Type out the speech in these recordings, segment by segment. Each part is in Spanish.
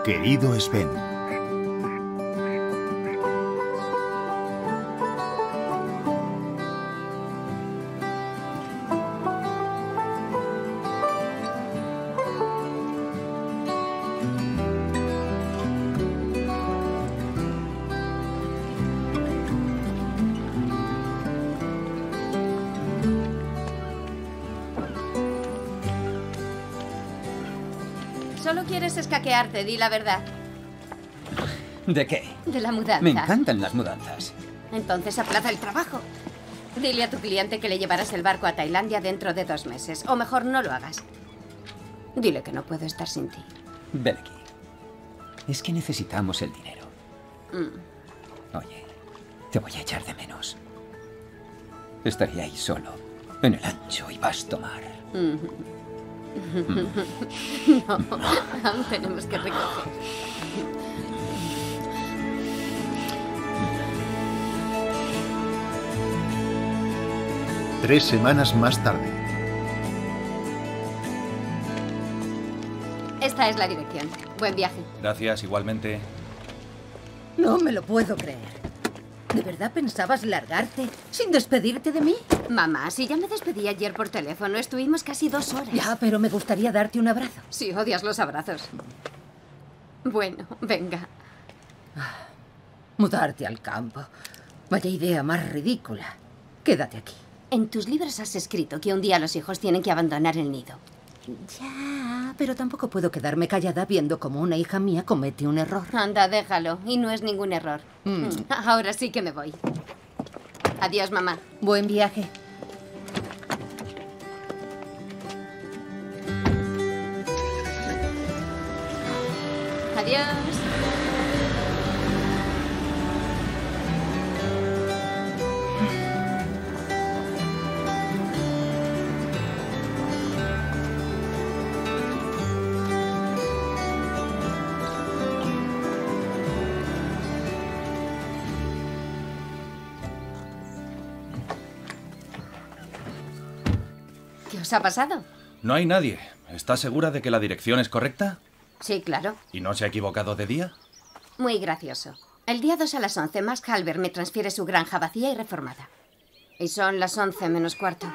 Querido Sven. Solo quieres escaquearte, di la verdad. ¿De qué? De la mudanza. Me encantan las mudanzas. Entonces aplaza el trabajo. Dile a tu cliente que le llevarás el barco a Tailandia dentro de 2 meses. O mejor, no lo hagas. Dile que no puedo estar sin ti. Ven aquí. Es que necesitamos el dinero. Oye, te voy a echar de menos. Estaré ahí solo, en el ancho y vasto mar. No, aún tenemos que recoger. 3 semanas más tarde. Esta es la dirección. Buen viaje. Gracias, igualmente. No me lo puedo creer. ¿De verdad pensabas largarte sin despedirte de mí? Mamá, si ya me despedí ayer por teléfono, estuvimos casi 2 horas. Ya, pero me gustaría darte un abrazo. Si odias los abrazos. Bueno, venga. Mudarte al campo. Vaya idea más ridícula. Quédate aquí. En tus libros has escrito que un día los hijos tienen que abandonar el nido. Ya, pero tampoco puedo quedarme callada viendo cómo una hija mía comete un error. Anda, déjalo. Y no es ningún error. Ahora sí que me voy. Adiós, mamá. Buen viaje. Adiós. ¿Qué os ha pasado? No hay nadie. ¿Estás segura de que la dirección es correcta? Sí, claro. ¿Y no se ha equivocado de día? Muy gracioso. El día 2 a las 11, Max Halber me transfiere su granja vacía y reformada. Y son las 11 menos cuarto.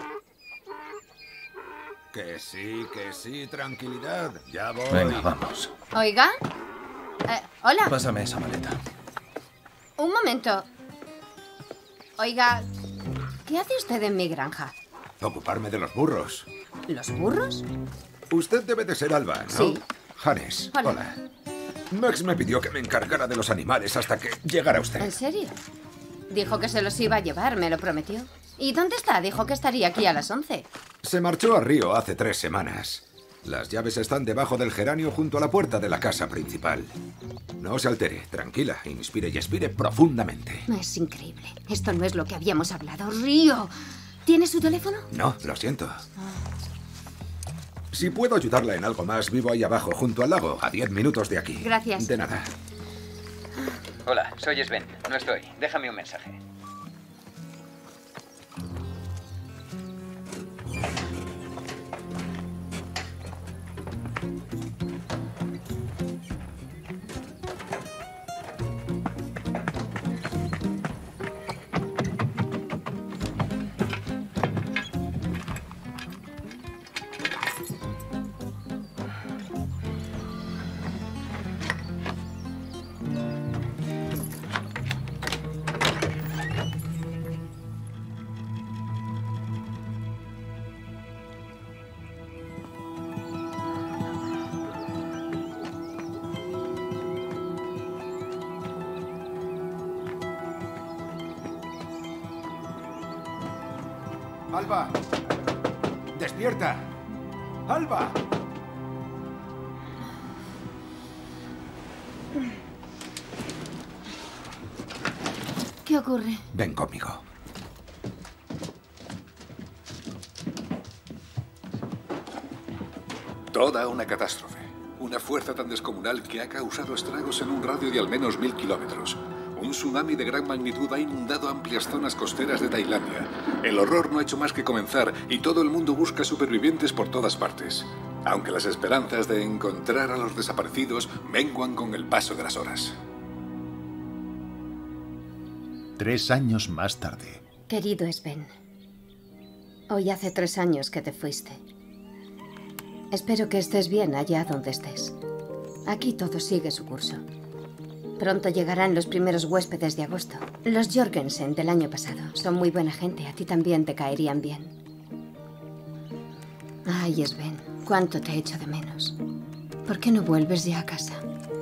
Que sí, tranquilidad. Ya voy. Venga, vamos. Oiga. Hola. Pásame esa maleta. Un momento. Oiga, ¿qué hace usted en mi granja? Ocuparme de los burros. ¿Los burros? Usted debe de ser Alba, ¿no? Sí. Hannes, Hola. hola. Max me pidió que me encargara de los animales hasta que llegara usted. ¿En serio? Dijo que se los iba a llevar, me lo prometió. ¿Y dónde está? Dijo que estaría aquí a las 11. Se marchó a Río hace 3 semanas. Las llaves están debajo del geranio junto a la puerta de la casa principal. No se altere, tranquila, inspire y expire profundamente. Es increíble. Esto no es lo que habíamos hablado. Río, ¿tiene su teléfono? No, lo siento. Si puedo ayudarla en algo más, vivo ahí abajo, junto al lago, a 10 minutos de aquí. Gracias. De nada. Hola, soy Sven. No estoy. Déjame un mensaje. ¡Alba! ¡Despierta! ¡Alba! ¿Qué ocurre? Ven conmigo. Toda una catástrofe. Una fuerza tan descomunal que ha causado estragos en un radio de al menos 1000 kilómetros. Un tsunami de gran magnitud ha inundado amplias zonas costeras de Tailandia. El horror no ha hecho más que comenzar y todo el mundo busca supervivientes por todas partes. aunque las esperanzas de encontrar a los desaparecidos menguan con el paso de las horas. 3 años más tarde. Querido Sven, hoy hace 3 años que te fuiste. Espero que estés bien allá donde estés. Aquí todo sigue su curso. Pronto llegarán los primeros huéspedes de agosto. Los Jorgensen del año pasado. Son muy buena gente. A ti también te caerían bien. Ay, Sven, cuánto te echo de menos. ¿Por qué no vuelves ya a casa?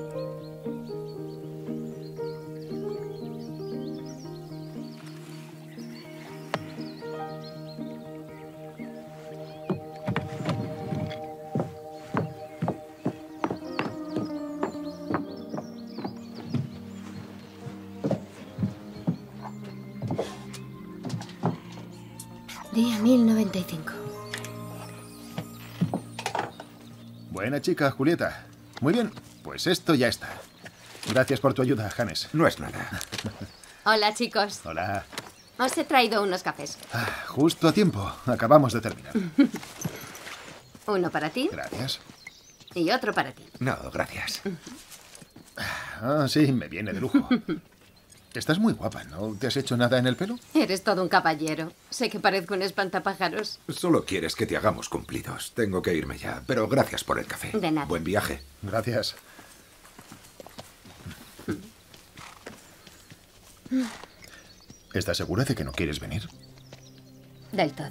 Día 1095. Buena chica, Julieta. Muy bien, pues esto ya está. Gracias por tu ayuda, Hannes. No es nada. Hola, chicos. Hola. Os he traído unos cafés. Justo a tiempo. Acabamos de terminar. Uno para ti Gracias. y otro para ti. No, gracias. Sí, me viene de lujo. Estás muy guapa, ¿no? ¿Te has hecho nada en el pelo? Eres todo un caballero. Sé que parezco un espantapájaros. Solo quieres que te hagamos cumplidos. Tengo que irme ya, pero gracias por el café. De nada. Buen viaje. Gracias. ¿Estás segura de que no quieres venir? Del todo.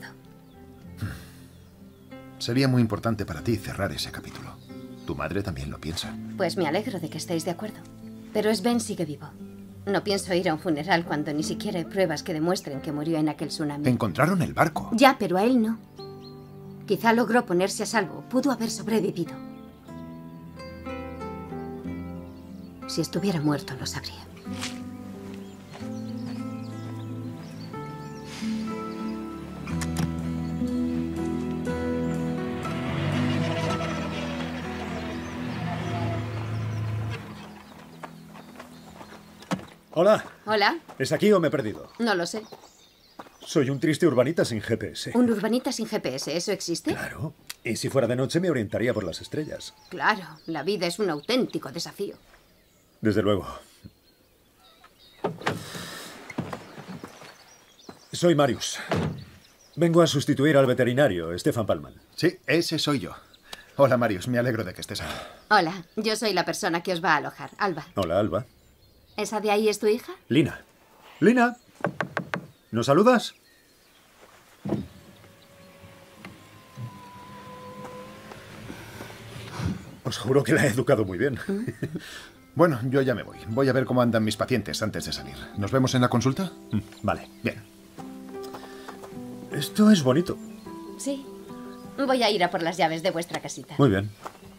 Sería muy importante para ti cerrar ese capítulo. Tu madre también lo piensa. Pues me alegro de que estéis de acuerdo. Pero Sven sigue vivo. No pienso ir a un funeral cuando ni siquiera hay pruebas que demuestren que murió en aquel tsunami. Encontraron el barco. Ya, pero a él no. Quizá logró ponerse a salvo. Pudo haber sobrevivido. Si estuviera muerto, lo sabría. Hola, Hola. ¿es aquí o me he perdido? No lo sé. Soy un triste urbanita sin GPS. Un urbanita sin GPS, ¿eso existe? Claro. Y si fuera de noche me orientaría por las estrellas. Claro, la vida es un auténtico desafío. Desde luego. Soy Marius. Vengo a sustituir al veterinario, Stefan Palman. Sí, ese soy yo. Hola, Marius. Me alegro de que estés aquí. Hola, yo soy la persona que os va a alojar, Alba. Hola, Alba. ¿Esa de ahí es tu hija? Lina. Lina, ¿nos saludas? Os juro que la he educado muy bien. Bueno, yo ya me voy. Voy a ver cómo andan mis pacientes antes de salir. ¿Nos vemos en la consulta? Vale. Bien. Esto es bonito. Sí. Voy a ir a por las llaves de vuestra casita. Muy bien.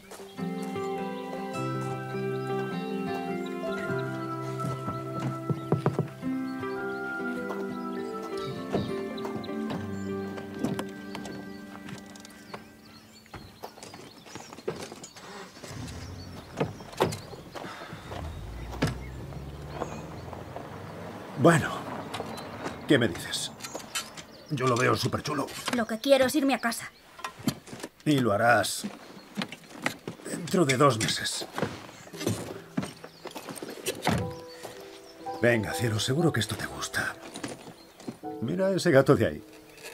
Bueno, ¿qué me dices? Yo lo veo súper chulo. Lo que quiero es irme a casa. Y lo harás dentro de 2 meses. Venga, cielo, seguro que esto te gusta. Mira ese gato de ahí.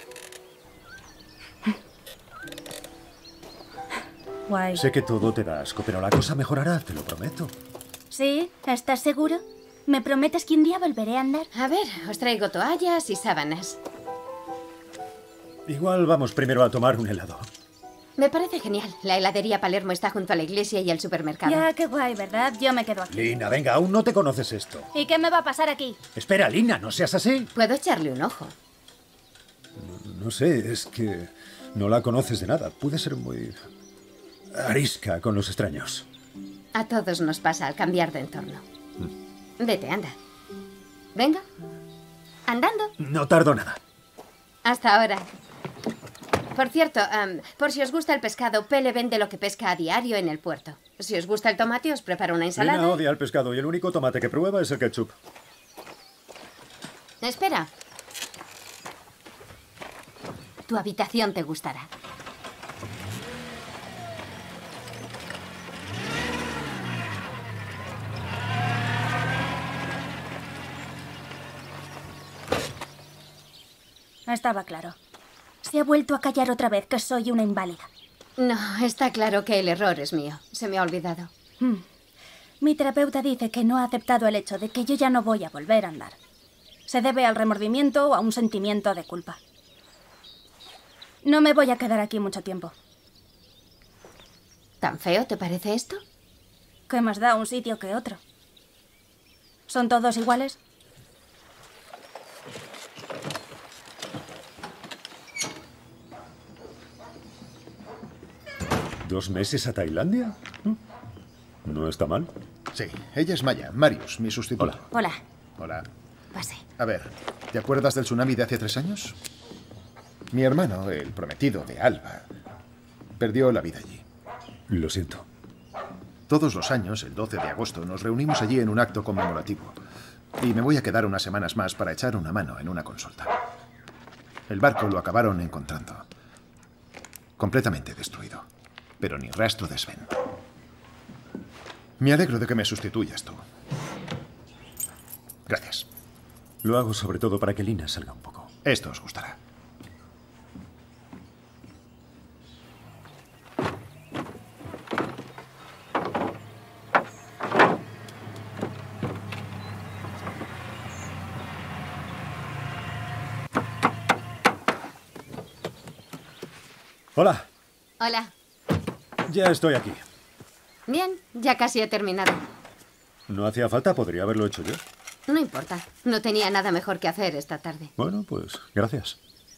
Guay. Sé que todo te da asco, pero la cosa mejorará, te lo prometo. ¿Sí? ¿Estás seguro? ¿Me prometes que un día volveré a andar? A ver, os traigo toallas y sábanas. Igual vamos primero a tomar un helado. Me parece genial. La heladería Palermo está junto a la iglesia y el supermercado. Ya, qué guay, ¿verdad? Yo me quedo aquí. Lina, venga, aún no te conoces esto. ¿Y qué me va a pasar aquí? Espera, Lina, no seas así. Puedo echarle un ojo. No sé, es que no la conoces de nada. Puede ser muy arisca con los extraños. A todos nos pasa al cambiar de entorno. Vete, anda. Venga. Andando. No tardo nada. Hasta ahora. Por cierto, por si os gusta el pescado, Pele vende lo que pesca a diario en el puerto. Si os gusta el tomate, os preparo una ensalada. Lina odia el pescado y el único tomate que prueba es el ketchup. Espera. Tu habitación te gustará. Estaba claro. Se ha vuelto a callar otra vez que soy una inválida. No, está claro que el error es mío. Se me ha olvidado. Mi terapeuta dice que no ha aceptado el hecho de que yo ya no voy a volver a andar. Se debe al remordimiento o a un sentimiento de culpa. No me voy a quedar aquí mucho tiempo. ¿Tan feo te parece esto? ¿Qué más da un sitio que otro? ¿Son todos iguales? ¿2 meses a Tailandia? No está mal. Sí, ella es Maya, Marius, mi sustituto. Hola. Hola. Hola. Pase. A ver, ¿te acuerdas del tsunami de hace 3 años? Mi hermano, el prometido de Alba, perdió la vida allí. Lo siento. Todos los años, el 12 de agosto, nos reunimos allí en un acto conmemorativo. Y me voy a quedar unas semanas más para echar una mano en una consulta. El barco lo acabaron encontrando. Completamente destruido. Pero ni rastro de Sven. Me alegro de que me sustituyas tú. Gracias. Lo hago sobre todo para que Lina salga un poco. Esto os gustará. Hola. Hola. Ya estoy aquí. Bien, ya casi he terminado. No hacía falta, podría haberlo hecho yo. No importa. No tenía nada mejor que hacer esta tarde. Bueno, pues gracias.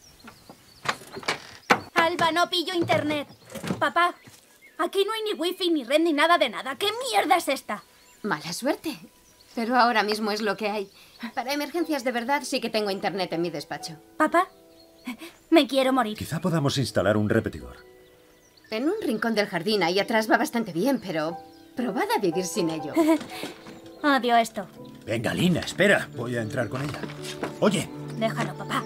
Alba, no pillo internet. Papá, aquí no hay ni wifi, ni red, ni nada de nada. ¿Qué mierda es esta? Mala suerte. Pero ahora mismo es lo que hay. Para emergencias de verdad sí que tengo internet en mi despacho. Papá, me quiero morir. Quizá podamos instalar un repetidor. En un rincón del jardín ahí atrás va bastante bien, pero probad a vivir sin ello. Odio esto. Venga, Lina, espera. Voy a entrar con ella. Oye. Déjalo, papá.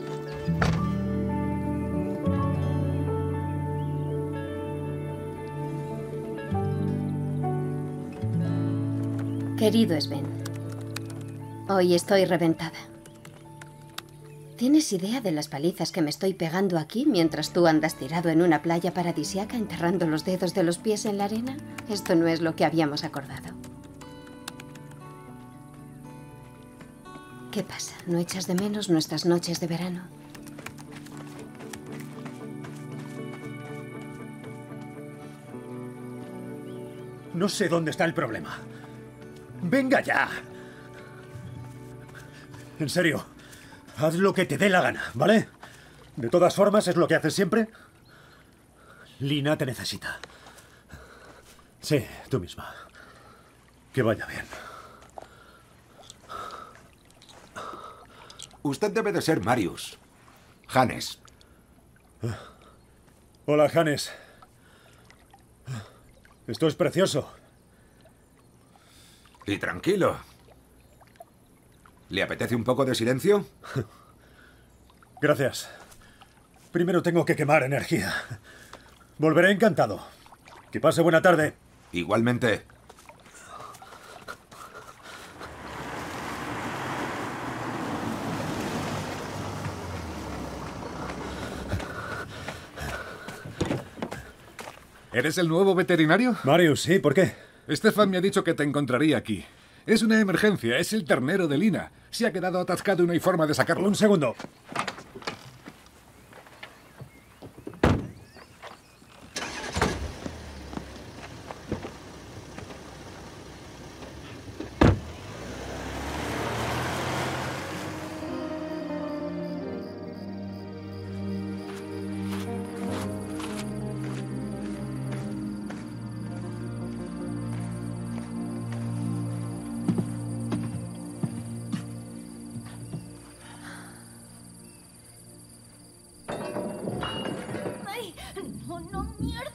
Querido Sven, hoy estoy reventada. ¿Tienes idea de las palizas que me estoy pegando aquí mientras tú andas tirado en una playa paradisiaca enterrando los dedos de los pies en la arena? Esto no es lo que habíamos acordado. ¿Qué pasa? ¿No echas de menos nuestras noches de verano? No sé dónde está el problema. ¡Venga ya! En serio, haz lo que te dé la gana, ¿vale? De todas formas, es lo que haces siempre. Lina te necesita. Sí, tú misma. Que vaya bien. Usted debe de ser Marius. Hannes. Hola, Hannes. Esto es precioso. Y tranquilo. ¿Le apetece un poco de silencio? Gracias. Primero tengo que quemar energía. Volveré encantado. Que pase buena tarde. Igualmente. ¿Eres el nuevo veterinario? Marius, sí, ¿por qué? Stefan me ha dicho que te encontraría aquí. Es una emergencia, es el ternero de Lina. Se ha quedado atascado y no hay forma de sacarlo. Un segundo. ¡Ay! ¡No, no, mierda!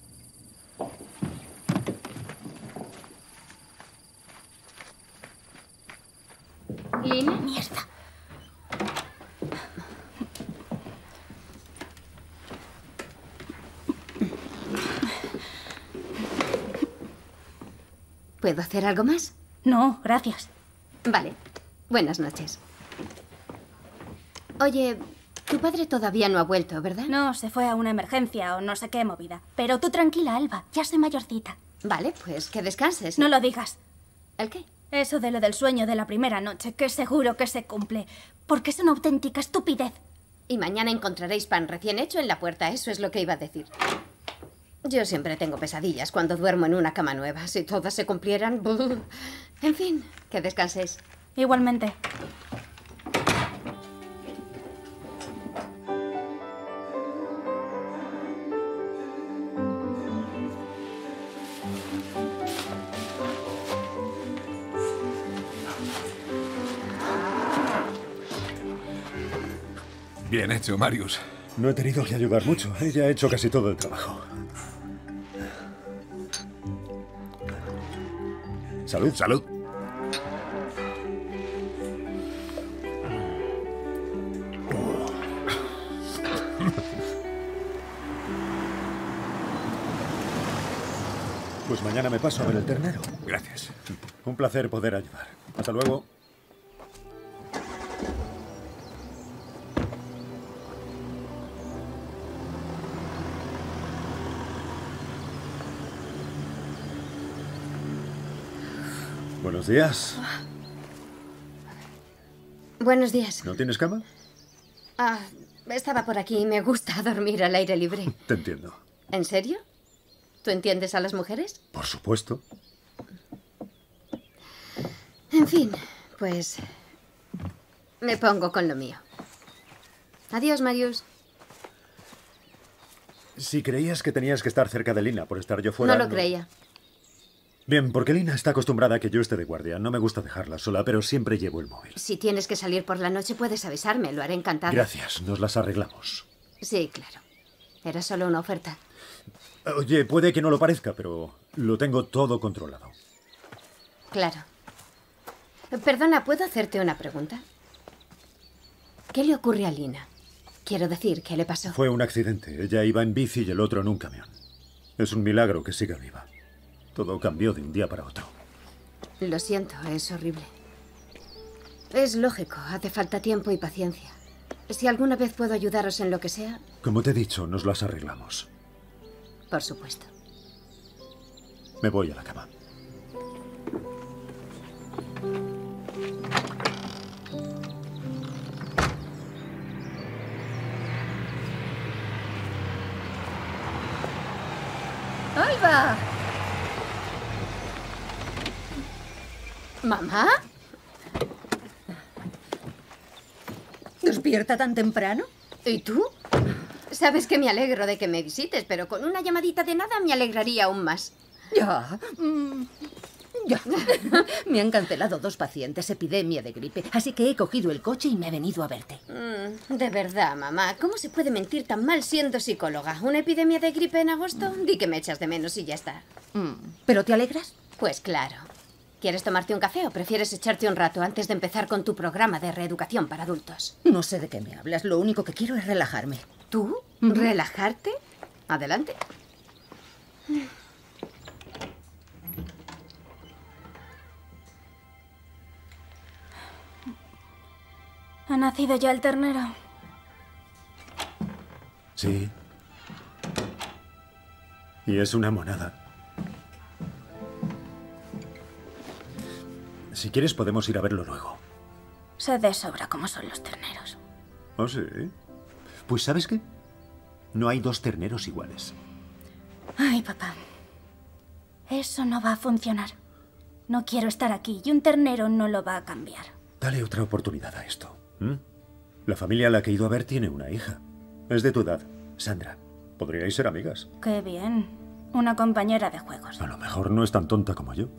¿Lina? ¡Mierda! ¿Puedo hacer algo más? No, gracias. Vale. Buenas noches. Oye, Tu padre todavía no ha vuelto, ¿verdad? No, se fue a una emergencia o no sé qué movida. Pero tú tranquila, Alba, ya soy mayorcita. Vale, pues que descanses. No lo digas. ¿El qué? Eso de lo del sueño de la primera noche, que seguro que se cumple. Porque es una auténtica estupidez. Y mañana encontraréis pan recién hecho en la puerta, eso es lo que iba a decir. Yo siempre tengo pesadillas cuando duermo en una cama nueva. Si todas se cumplieran... ¡buh! En fin, que descanséis. Igualmente. Bien hecho, Marius. No he tenido que ayudar mucho. Ella ha hecho casi todo el trabajo. Salud. Salud. Pues mañana me paso a ver el ternero. Gracias. Un placer poder ayudar. Hasta luego. Buenos días. Buenos días. ¿No tienes cama? Estaba por aquí y me gusta dormir al aire libre. Te entiendo. ¿En serio? ¿Tú entiendes a las mujeres? Por supuesto. En fin, pues... me pongo con lo mío. Adiós, Marius. Si creías que tenías que estar cerca de Lina por estar yo fuera... No lo creía. Bien, porque Lina está acostumbrada a que yo esté de guardia. No me gusta dejarla sola, pero siempre llevo el móvil. Si tienes que salir por la noche, puedes avisarme. Lo haré encantada. Gracias, nos las arreglamos. Sí, claro. Era solo una oferta. Oye, puede que no lo parezca, pero lo tengo todo controlado. Claro. Perdona, ¿puedo hacerte una pregunta? ¿Qué le ocurre a Lina? Quiero decir, ¿qué le pasó? Fue un accidente. Ella iba en bici y el otro en un camión. Es un milagro que siga viva. Todo cambió de un día para otro. Lo siento, es horrible. Es lógico, hace falta tiempo y paciencia. Si alguna vez puedo ayudaros en lo que sea... Como te he dicho, nos las arreglamos. Por supuesto. Me voy a la cama. ¡Alba! ¿Mamá? ¿Despierta tan temprano? ¿Y tú? Sabes que me alegro de que me visites, pero con una llamadita de nada me alegraría aún más. Ya. Ya. Me han cancelado 2 pacientes, epidemia de gripe, así que he cogido el coche y me he venido a verte. De verdad, mamá, ¿cómo se puede mentir tan mal siendo psicóloga? ¿Una epidemia de gripe en agosto? Di que me echas de menos y ya está. ¿Pero te alegras? Pues claro. ¿Quieres tomarte un café o prefieres echarte un rato antes de empezar con tu programa de reeducación para adultos? No sé de qué me hablas, lo único que quiero es relajarme. ¿Tú? ¿Relajarte? Adelante. ¿Ha nacido ya el ternero? Sí. Y es una monada. Si quieres podemos ir a verlo luego. Sé de sobra cómo son los terneros. ¿Oh, sí? Pues ¿sabes qué? No hay 2 terneros iguales. Ay, papá. Eso no va a funcionar. No quiero estar aquí y un ternero no lo va a cambiar. Dale otra oportunidad a esto. La familia a la que he ido a ver tiene una hija. Es de tu edad, Sandra. Podríais ser amigas. Qué bien. Una compañera de juegos. A lo mejor no es tan tonta como yo.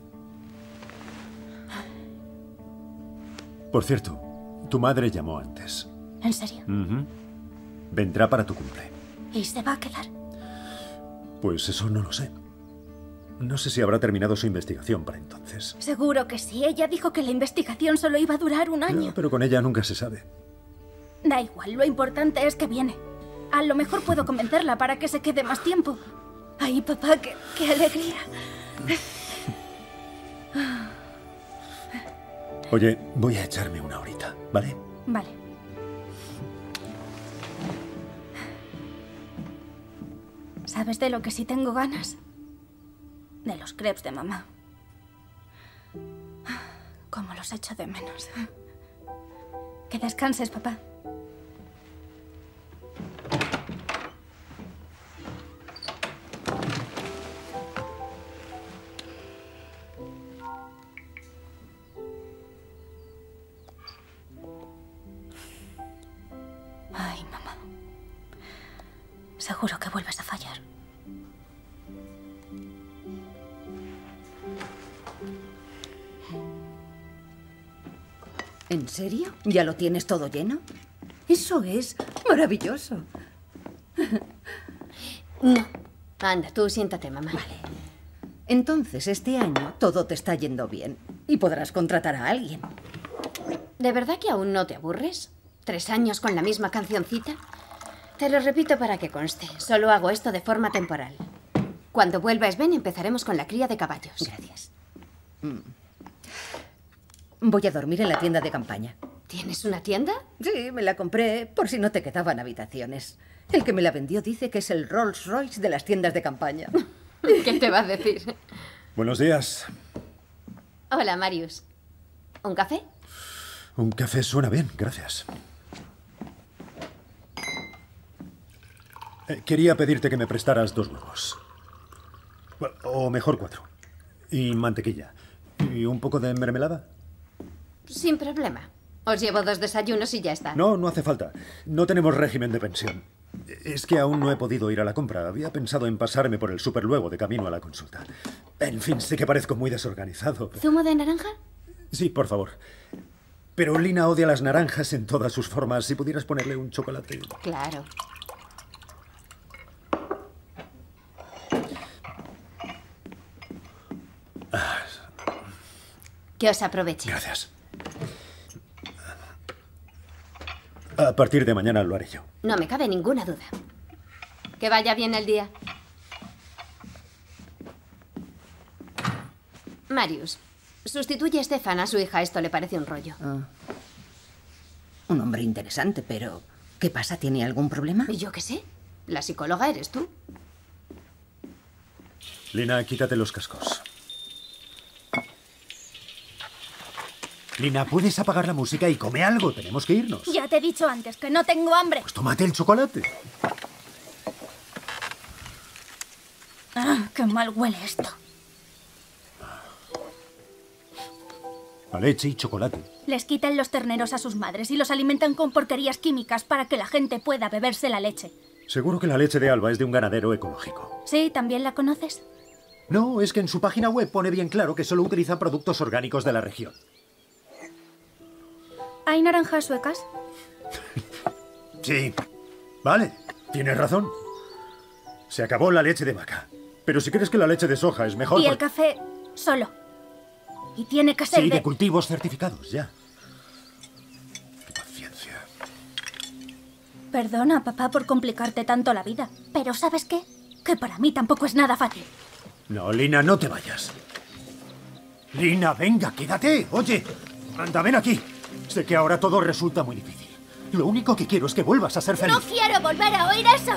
Por cierto, tu madre llamó antes. ¿En serio? Vendrá para tu cumple. ¿Y se va a quedar? Pues eso no lo sé. No sé si habrá terminado su investigación para entonces. Seguro que sí. Ella dijo que la investigación solo iba a durar un año. Ya, pero con ella nunca se sabe. Da igual, lo importante es que viene. A lo mejor puedo convencerla para que se quede más tiempo. Ay, papá, qué alegría. Oye, voy a echarme una horita, ¿vale? Vale. ¿Sabes de lo que sí tengo ganas? De los crepes de mamá. Cómo los echo de menos. Que descanses, papá. Ay, mamá. Seguro que vuelves a fallar. ¿En serio? ¿Ya lo tienes todo lleno? Eso es maravilloso. No. Anda, tú siéntate, mamá. Vale. Entonces, este año todo te está yendo bien y podrás contratar a alguien. ¿De verdad que aún no te aburres? ¿3 años con la misma cancioncita? Te lo repito para que conste. Solo hago esto de forma temporal. Cuando vuelva Sven empezaremos con la cría de caballos. Gracias. Voy a dormir en la tienda de campaña. ¿Tienes una tienda? Sí, me la compré por si no te quedaban habitaciones. El que me la vendió dice que es el Rolls Royce de las tiendas de campaña. ¿Qué te va a decir? Buenos días. Hola, Marius. ¿Un café? Un café suena bien, gracias. Quería pedirte que me prestaras 2 huevos. Bueno, o mejor 4. Y mantequilla. ¿Y un poco de mermelada? Sin problema. Os llevo 2 desayunos y ya está. No, no hace falta. No tenemos régimen de pensión. Es que aún no he podido ir a la compra. Había pensado en pasarme por el súper luego de camino a la consulta. En fin, sé que parezco muy desorganizado. Pero... ¿Zumo de naranja? Sí, por favor. Pero Lina odia las naranjas en todas sus formas. Si pudieras ponerle un chocolate. Claro. Que os aproveche. Gracias. A partir de mañana lo haré yo. No me cabe ninguna duda. Que vaya bien el día. Marius, sustituye a Stefan, a su hija. Esto le parece un rollo. Un hombre interesante, pero... ¿Qué pasa? ¿Tiene algún problema? ¿Y yo qué sé? La psicóloga eres tú. Lina, quítate los cascos. Lina, ¿puedes apagar la música y come algo? Tenemos que irnos. Ya te he dicho antes que no tengo hambre. Pues tómate el chocolate. Ah, qué mal huele esto. A leche y chocolate. Les quitan los terneros a sus madres y los alimentan con porquerías químicas para que la gente pueda beberse la leche. Seguro que la leche de Alba es de un ganadero ecológico. ¿Sí? ¿También la conoces? No, es que en su página web pone bien claro que solo utilizan productos orgánicos de la región. ¿Hay naranjas suecas? Sí. Vale, tienes razón. Se acabó la leche de vaca. Pero si crees que la leche de soja es mejor... Y el café solo. Y tiene que ser Sí, de cultivos certificados, ya. Qué paciencia. Perdona, papá, por complicarte tanto la vida. Pero ¿sabes qué? Que para mí tampoco es nada fácil. No, Lina, no te vayas. Lina, venga, quédate. Oye, anda, ven aquí. Sé que ahora todo resulta muy difícil. Lo único que quiero es que vuelvas a ser feliz. ¡No quiero volver a oír eso!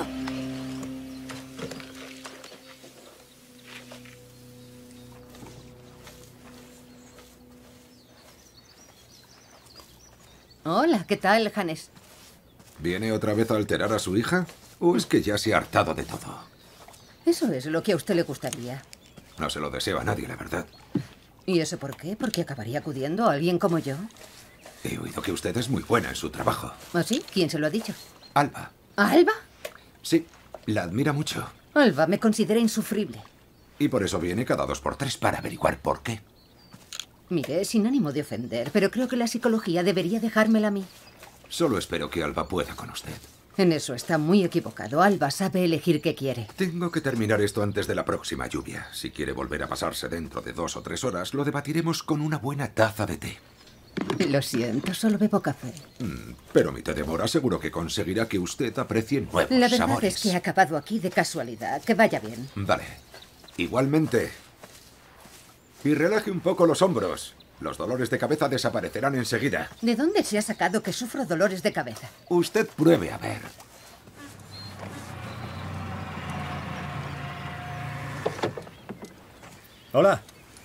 Hola, ¿qué tal, Hannes? ¿Viene otra vez a alterar a su hija? ¿O es que ya se ha hartado de todo? Eso es lo que a usted le gustaría. No se lo deseo a nadie, la verdad. ¿Y eso por qué? ¿Porque acabaría acudiendo a alguien como yo? He oído que usted es muy buena en su trabajo. ¿Ah, sí? ¿Quién se lo ha dicho? Alba. ¿A Alba? Sí, la admira mucho. Alba me considera insufrible. Y por eso viene cada 2 por 3 para averiguar por qué. Mire, sin ánimo de ofender, pero creo que la psicología debería dejármela a mí. Solo espero que Alba pueda con usted. En eso está muy equivocado. Alba sabe elegir qué quiere. Tengo que terminar esto antes de la próxima lluvia. Si quiere volver a pasarse dentro de 2 o 3 horas, lo debatiremos con una buena taza de té. Lo siento, solo bebo café. Pero mi té de mora seguro que conseguirá que usted aprecie nuevos La verdad sabores. es que he acabado aquí de casualidad. Que vaya bien. Vale. Igualmente. Y relaje un poco los hombros. Los dolores de cabeza desaparecerán enseguida. ¿De dónde se ha sacado que sufro dolores de cabeza? Usted pruebe a ver. Hola.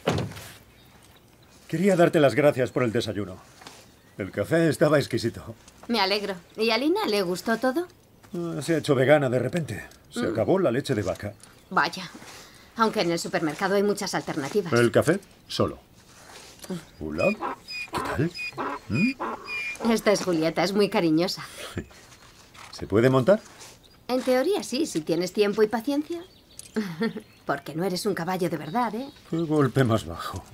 Quería darte las gracias por el desayuno. El café estaba exquisito. Me alegro. ¿Y a Lina le gustó todo? Se ha hecho vegana de repente. Se acabó la leche de vaca. Vaya. Aunque en el supermercado hay muchas alternativas. El café, solo. Hola. ¿Qué tal? Esta es Julieta, es muy cariñosa. ¿Se puede montar? En teoría sí, si tienes tiempo y paciencia. Porque no eres un caballo de verdad, ¿eh? Qué golpe más bajo.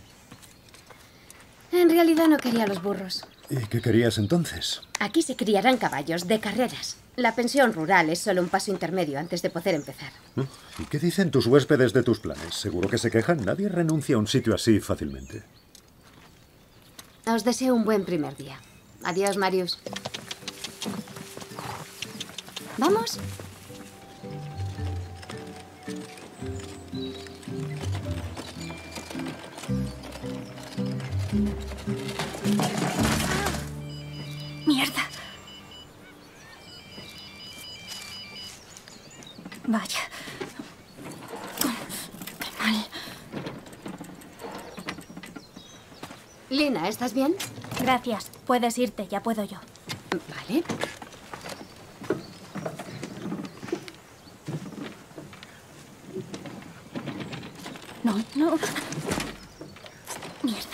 En realidad no quería los burros. ¿Y qué querías entonces? Aquí se criarán caballos de carreras. La pensión rural es solo un paso intermedio antes de poder empezar. ¿Y qué dicen tus huéspedes de tus planes? ¿Seguro que se quejan? Nadie renuncia a un sitio así fácilmente. Os deseo un buen primer día. Adiós, Marius. ¿Vamos? ¡Mierda! Vaya. ¡Qué mal! Lina, ¿estás bien? Gracias. Puedes irte, ya puedo yo. Vale. No. ¡Mierda!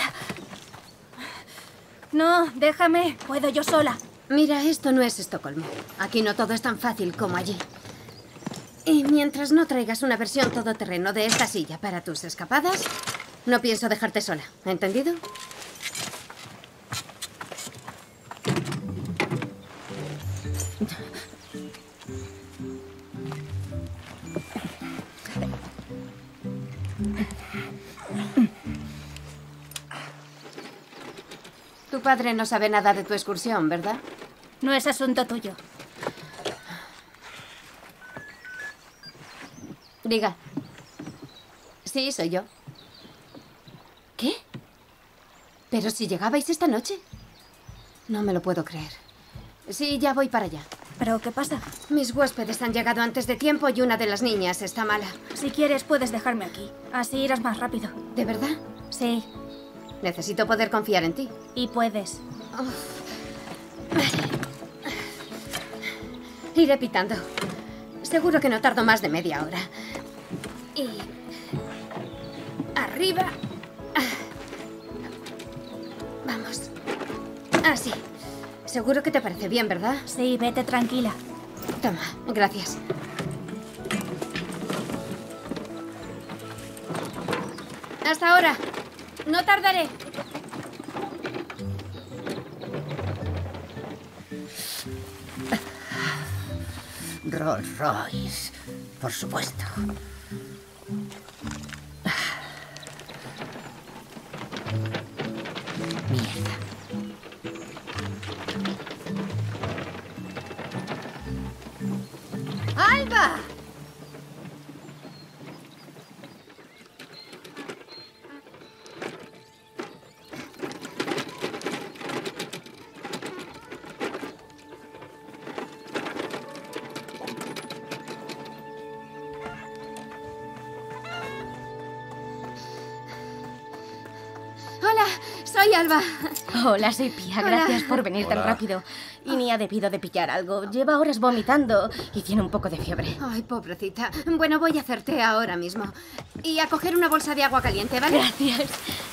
No, déjame. Puedo yo sola. Mira, esto no es Estocolmo. Aquí no todo es tan fácil como allí. Y mientras no traigas una versión todoterreno de esta silla para tus escapadas, no pienso dejarte sola. ¿Entendido? Tu padre no sabe nada de tu excursión, ¿verdad? No es asunto tuyo. Diga. Sí, soy yo. ¿Qué? ¿Pero si llegabais esta noche? No me lo puedo creer. Sí, ya voy para allá. ¿Pero qué pasa? Mis huéspedes han llegado antes de tiempo y una de las niñas está mala. Si quieres, puedes dejarme aquí. Así irás más rápido. ¿De verdad? Sí. Necesito poder confiar en ti. Y puedes. Vale. Iré pitando. Seguro que no tardo más de media hora. Y... arriba. Vamos. Así. Seguro que te parece bien, ¿verdad? Sí, vete tranquila. Toma, gracias. Hasta ahora. No tardaré. Rolls Royce, por supuesto. Mierda. ¡Alba! Hola, soy Alba. Hola, soy Pia. Hola. Gracias por venir tan Hola. rápido. Y ni ha debido de pillar algo. Lleva horas vomitando y tiene un poco de fiebre. Ay, pobrecita. Bueno, voy a hacerte ahora mismo. Y a coger una bolsa de agua caliente, ¿vale? Gracias.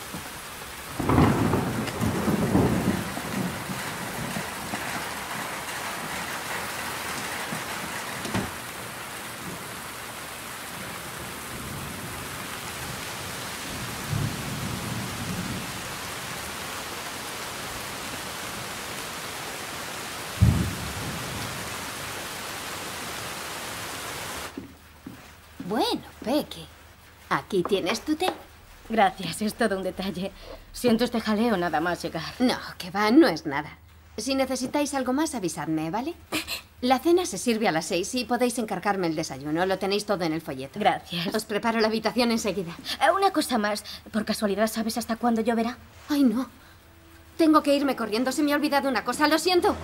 Bueno, Peque, aquí tienes tu té. Gracias, es todo un detalle. Siento este jaleo nada más llegar. No, que va, no es nada. Si necesitáis algo más, avisadme, ¿vale? La cena se sirve a las 6 y podéis encargarme el desayuno. Lo tenéis todo en el folleto. Gracias. Os preparo la habitación enseguida. Una cosa más. ¿Por casualidad sabes hasta cuándo lloverá? Ay, no. Tengo que irme corriendo. Se me ha olvidado una cosa. Lo siento.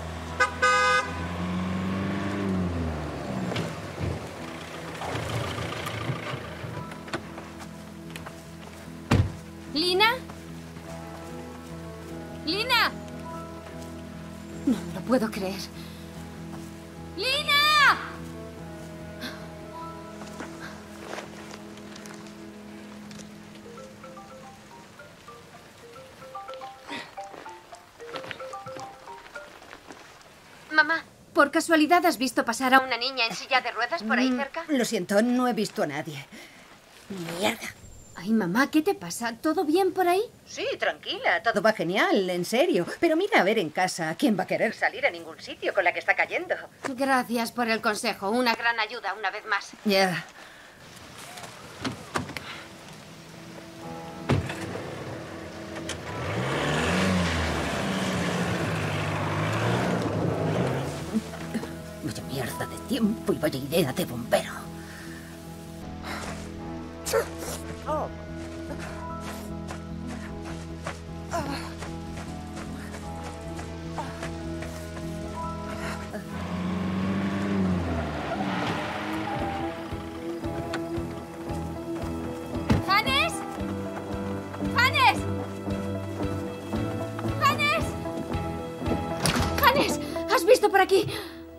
¿Lina? ¡Lina! No me lo puedo creer. ¡Lina! Mamá, ¿por casualidad has visto pasar a una niña en silla de ruedas por ahí cerca? Lo siento, no he visto a nadie. Mierda. Ay, mamá, ¿qué te pasa? ¿Todo bien por ahí? Sí, tranquila, todo va genial, en serio. Pero mira a ver en casa, ¿quién va a querer salir a ningún sitio con la que está cayendo? Gracias por el consejo, una gran ayuda una vez más. Ya. Vaya mierda de tiempo y vaya idea de bombero. ¡Hannes! ¡Hannes! ¡Hannes! ¡Hannes! ¿Has visto por aquí?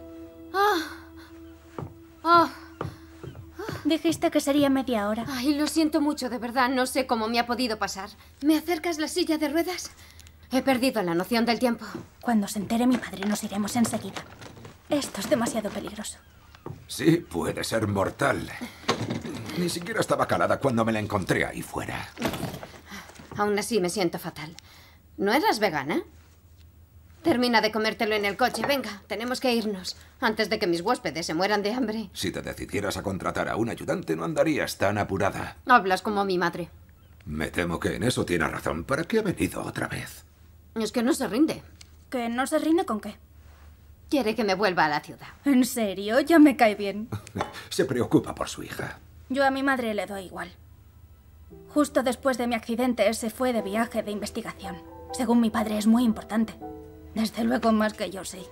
Dijiste que sería media hora. Ay, lo siento mucho, de verdad. No sé cómo me ha podido pasar. ¿Me acercas la silla de ruedas? He perdido la noción del tiempo. Cuando se entere mi padre nos iremos enseguida. Esto es demasiado peligroso. Sí, puede ser mortal. Ni siquiera estaba calada cuando me la encontré ahí fuera. Aún así me siento fatal. ¿No eras vegana? Termina de comértelo en el coche. Venga, tenemos que irnos. Antes de que mis huéspedes se mueran de hambre. Si te decidieras a contratar a un ayudante, no andarías tan apurada. Hablas como mi madre. Me temo que en eso tienes razón. ¿Para qué ha venido otra vez? Es que no se rinde. ¿Que no se rinde con qué? Quiere que me vuelva a la ciudad. ¿En serio? Ya me cae bien. Se preocupa por su hija. Yo a mi madre le doy igual. Justo después de mi accidente se fue de viaje de investigación. Según mi padre es muy importante. Desde luego más que yo sé.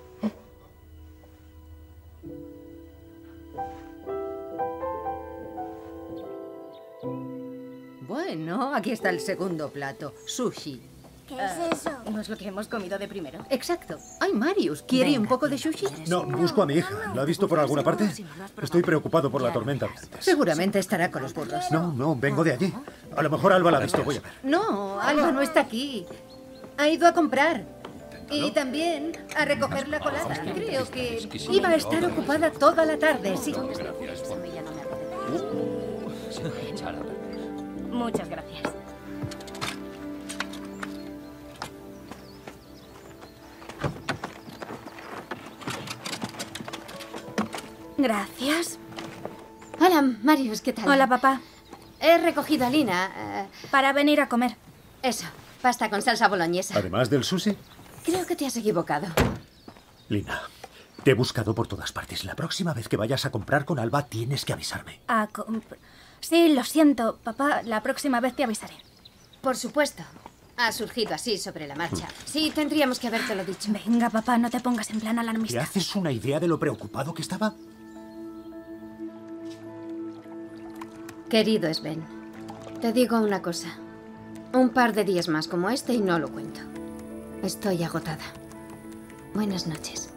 Bueno, aquí está el segundo plato. Sushi. ¿Qué es eso? ¿No es lo que hemos comido de primero? Exacto. Ay, Marius, ¿quiere un poco de sushi? No, busco a mi hija. ¿La ha visto por alguna parte? Estoy preocupado por la tormenta de antes. Seguramente estará con los burros. No, vengo de allí. A lo mejor Alba la ha visto, voy a ver. No, Alba no está aquí. Ha ido a comprar. Y también a recoger la colada. Creo que iba a estar ocupada toda la tarde, sí. Muchas gracias. Gracias. Hola, Marius, ¿qué tal? Hola, papá. He recogido a Lina. Para venir a comer. Eso, pasta con salsa boloñesa. Además del sushi. Creo que te has equivocado. Lina, te he buscado por todas partes. La próxima vez que vayas a comprar con Alba tienes que avisarme. Sí, lo siento, papá. La próxima vez te avisaré. Por supuesto. Ha surgido así sobre la marcha. Sí, tendríamos que habértelo dicho. Venga, papá, no te pongas en plan alarmista. ¿Te haces una idea de lo preocupado que estaba? Querido Sven, te digo una cosa. Un par de días más como este y no lo cuento. Estoy agotada. Buenas noches.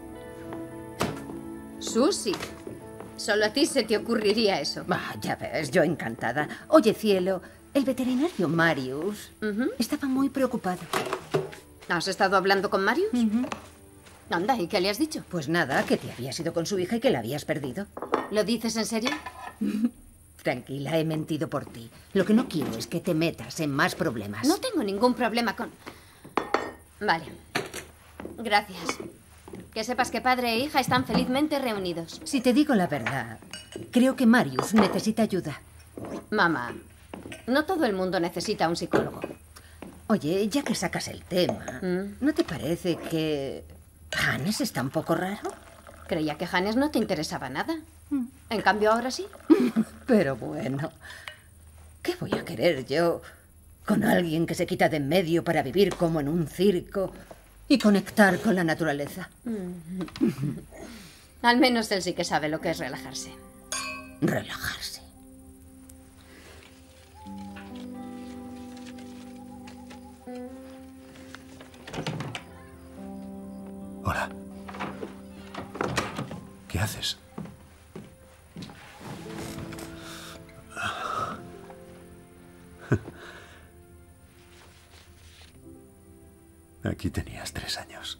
Susi. Solo a ti se te ocurriría eso. Ya ves, yo encantada. Oye, cielo, el veterinario Marius estaba muy preocupado. ¿Has estado hablando con Marius? Anda, ¿y qué le has dicho? Pues nada, que te habías ido con su hija y que la habías perdido. ¿Lo dices en serio? Tranquila, he mentido por ti. Lo que no quiero es que te metas en más problemas. No tengo ningún problema con... Vale. Gracias. Que sepas que padre e hija están felizmente reunidos. Si te digo la verdad, creo que Marius necesita ayuda. Mamá, no todo el mundo necesita un psicólogo. Oye, ya que sacas el tema, ¿no te parece que Hannes está un poco raro? Creía que Hannes no te interesaba nada. En cambio, ahora sí. Pero bueno, ¿qué voy a querer yo con alguien que se quita de en medio para vivir como en un circo y conectar con la naturaleza? Al menos él sí que sabe lo que es relajarse. Relajarse. Hola. ¿Qué haces? Aquí tenías 3 años.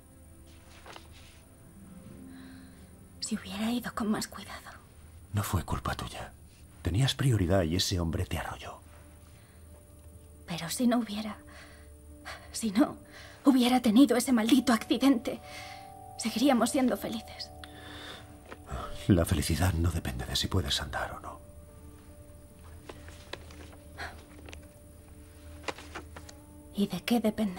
Si hubiera ido con más cuidado. No fue culpa tuya. Tenías prioridad y ese hombre te arrolló. Pero si no hubiera... Si no hubiera tenido ese maldito accidente, seguiríamos siendo felices. La felicidad no depende de si puedes andar o no. ¿Y de qué depende?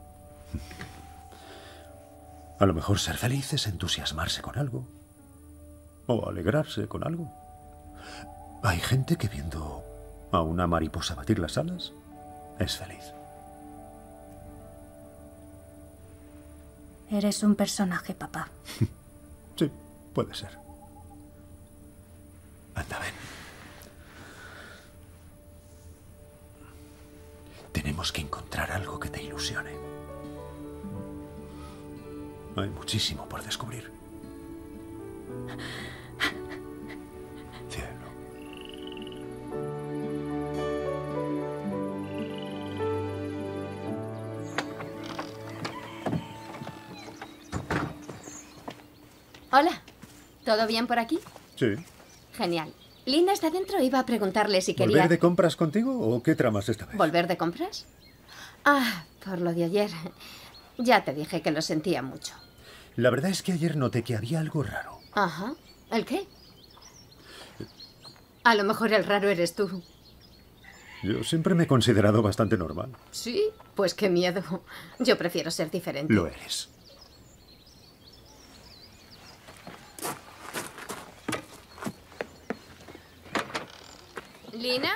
A lo mejor ser feliz es entusiasmarse con algo. O alegrarse con algo. Hay gente que viendo a una mariposa batir las alas es feliz. Eres un personaje, papá. Sí, puede ser. Anda, ven. Tenemos que encontrar algo que te ilusione. Hay muchísimo por descubrir. Cielo. Hola. ¿Todo bien por aquí? Sí. Genial. Lina está dentro. Iba a preguntarle si quería... ¿Volver de compras contigo o qué tramas esta vez? ¿Volver de compras? Ah, por lo de ayer. Ya te dije que lo sentía mucho. La verdad es que ayer noté que había algo raro. Ajá. ¿El qué? A lo mejor el raro eres tú. Yo siempre me he considerado bastante normal. ¿Sí? Pues qué miedo. Yo prefiero ser diferente. Lo eres. ¿Lina?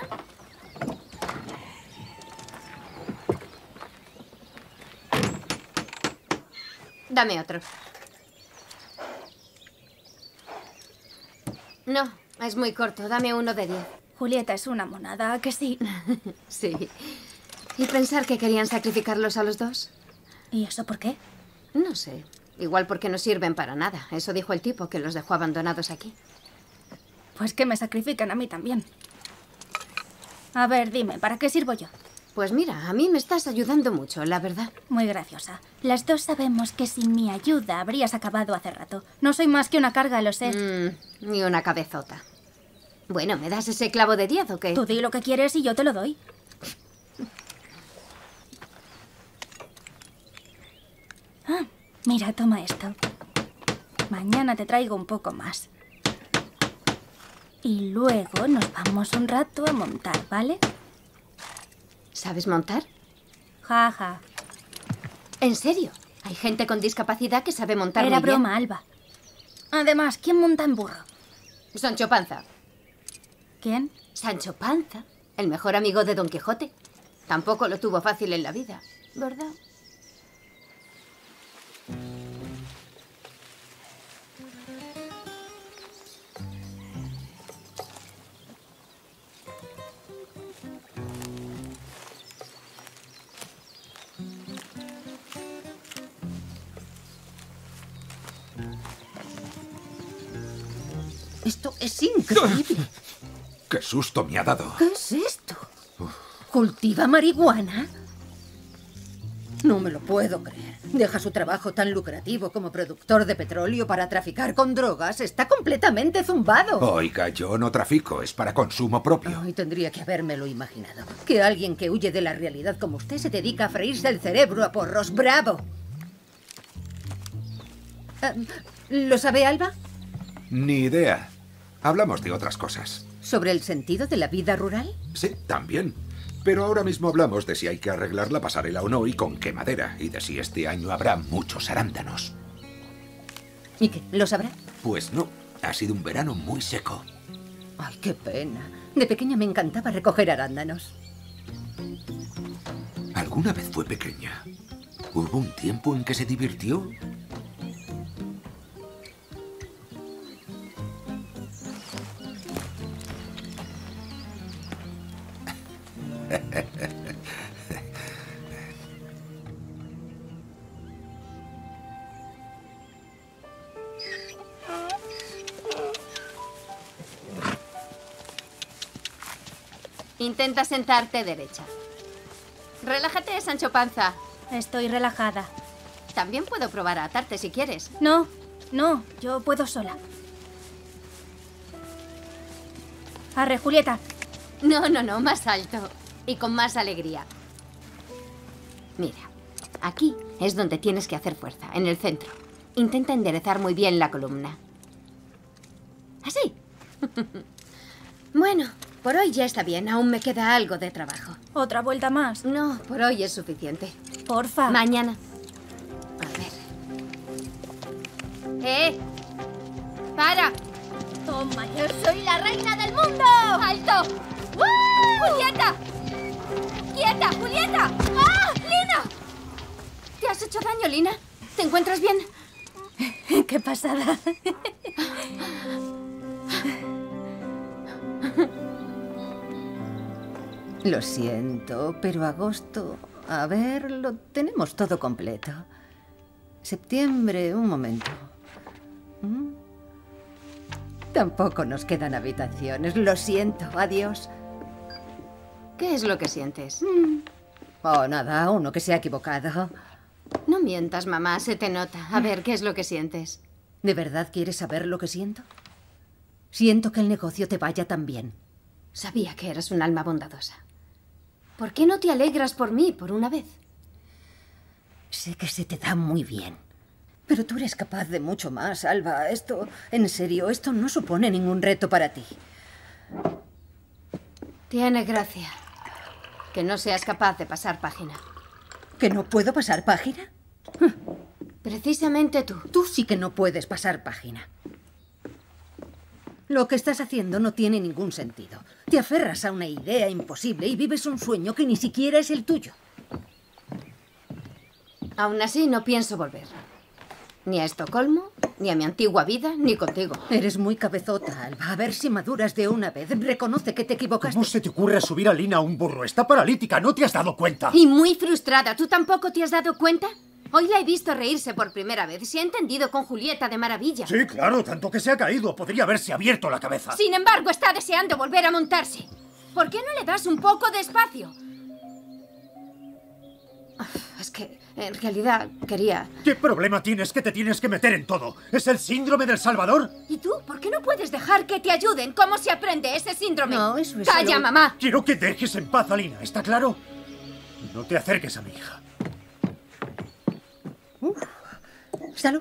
Dame otro. No, es muy corto. Dame uno de 10. Julieta es una monada, ¿a que sí? Sí. ¿Y pensar que querían sacrificarlos a los dos? ¿Y eso por qué? No sé. Igual porque no sirven para nada. Eso dijo el tipo que los dejó abandonados aquí. Pues que me sacrifican a mí también. A ver, dime, ¿para qué sirvo yo? Pues mira, a mí me estás ayudando mucho, la verdad. Muy graciosa. Las dos sabemos que sin mi ayuda habrías acabado hace rato. No soy más que una carga, lo sé. Ni una cabezota. Bueno, ¿me das ese clavo de 10 o qué? Tú di lo que quieres y yo te lo doy. Ah, mira, toma esto. Mañana te traigo un poco más. Y luego nos vamos un rato a montar, ¿vale? ¿Sabes montar? Ja, ja. ¿En serio? Hay gente con discapacidad que sabe montar Era muy bien. broma, Alba. Además, ¿quién monta en burro? Sancho Panza. ¿Quién? Sancho Panza, el mejor amigo de Don Quijote. Tampoco lo tuvo fácil en la vida, ¿verdad? Esto es increíble. ¡Qué susto me ha dado! ¿Qué es esto? ¿Cultiva marihuana? No me lo puedo creer. Deja su trabajo tan lucrativo como productor de petróleo para traficar con drogas. Está completamente zumbado. Oiga, yo no trafico, es para consumo propio. Ay, tendría que habérmelo imaginado. Que alguien que huye de la realidad como usted se dedica a freírse el cerebro a porros. ¡Bravo! ¿Lo sabe, Alba? Ni idea. Hablamos de otras cosas. ¿Sobre el sentido de la vida rural? Sí, también. Pero ahora mismo hablamos de si hay que arreglar la pasarela o no y con qué madera, y de si este año habrá muchos arándanos. ¿Y qué? ¿Lo sabrá? Pues no, ha sido un verano muy seco. Ay, qué pena. De pequeña me encantaba recoger arándanos. ¿Alguna vez fue pequeña? ¿Hubo un tiempo en que se divirtió? Intenta sentarte derecha. Relájate, Sancho Panza. Estoy relajada. También puedo probar a atarte si quieres. No, yo puedo sola. Arre, Julieta. No, más alto. Y con más alegría. Mira, aquí es donde tienes que hacer fuerza, en el centro. Intenta enderezar muy bien la columna. ¿Así? Bueno, por hoy ya está bien. Aún me queda algo de trabajo. ¿Otra vuelta más? No, por hoy es suficiente. Porfa. Mañana. A ver. ¡Para! Toma, yo soy la reina del mundo. ¡Alto! ¡Julieta! ¡Quieta, Julieta! ¡Ah! ¡Lina! ¿Te has hecho daño, Lina? ¿Te encuentras bien? ¡Qué pasada! Lo siento, pero agosto... A ver, lo tenemos todo completo. Septiembre, un momento. Tampoco nos quedan habitaciones. Lo siento, adiós. ¿Qué es lo que sientes? Oh, nada, uno que se ha equivocado. No mientas, mamá, se te nota. A ver, ¿qué es lo que sientes? ¿De verdad quieres saber lo que siento? Siento que el negocio te vaya tan bien. Sabía que eras un alma bondadosa. ¿Por qué no te alegras por mí, por una vez? Sé que se te da muy bien. Pero tú eres capaz de mucho más, Alba. En serio, esto no supone ningún reto para ti. Tiene gracia. Que no seas capaz de pasar página. ¿Que no puedo pasar página? Precisamente tú. Tú sí que no puedes pasar página. Lo que estás haciendo no tiene ningún sentido. Te aferras a una idea imposible y vives un sueño que ni siquiera es el tuyo. Aún así, no pienso volver. Ni a Estocolmo, ni a mi antigua vida, ni contigo. Eres muy cabezota, Alba. A ver si maduras de una vez. Reconoce que te equivocaste. ¿Cómo se te ocurre subir a Lina a un burro? Está paralítica, ¿no te has dado cuenta? Y muy frustrada. ¿Tú tampoco te has dado cuenta? Hoy la he visto reírse por primera vez. Se ha entendido con Julieta de maravilla. Sí, claro, tanto que se ha caído. Podría haberse abierto la cabeza. Sin embargo, está deseando volver a montarse. ¿Por qué no le das un poco de espacio? Es que, en realidad, quería... ¿Qué problema tienes que te tienes que meter en todo? ¿Es el síndrome del Salvador? ¿Y tú? ¿Por qué no puedes dejar que te ayuden? ¿Cómo se aprende ese síndrome? No, eso es ¡Calla, mamá! Quiero que dejes en paz a Lina, ¿está claro? No te acerques a mi hija. Salud.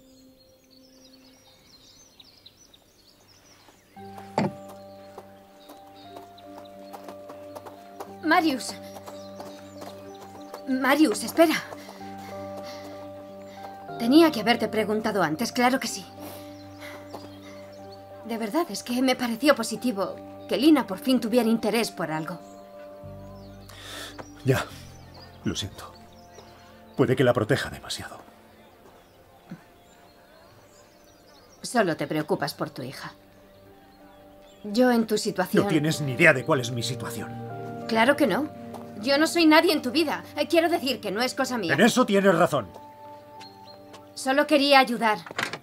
Marius, espera. Tenía que haberte preguntado antes, claro que sí. De verdad, es que me pareció positivo que Lina por fin tuviera interés por algo. Ya, lo siento. Puede que la proteja demasiado. Solo te preocupas por tu hija. Yo en tu situación... No tienes ni idea de cuál es mi situación. Claro que no. Yo no soy nadie en tu vida. Quiero decir que no es cosa mía. En eso tienes razón. Solo quería ayudar.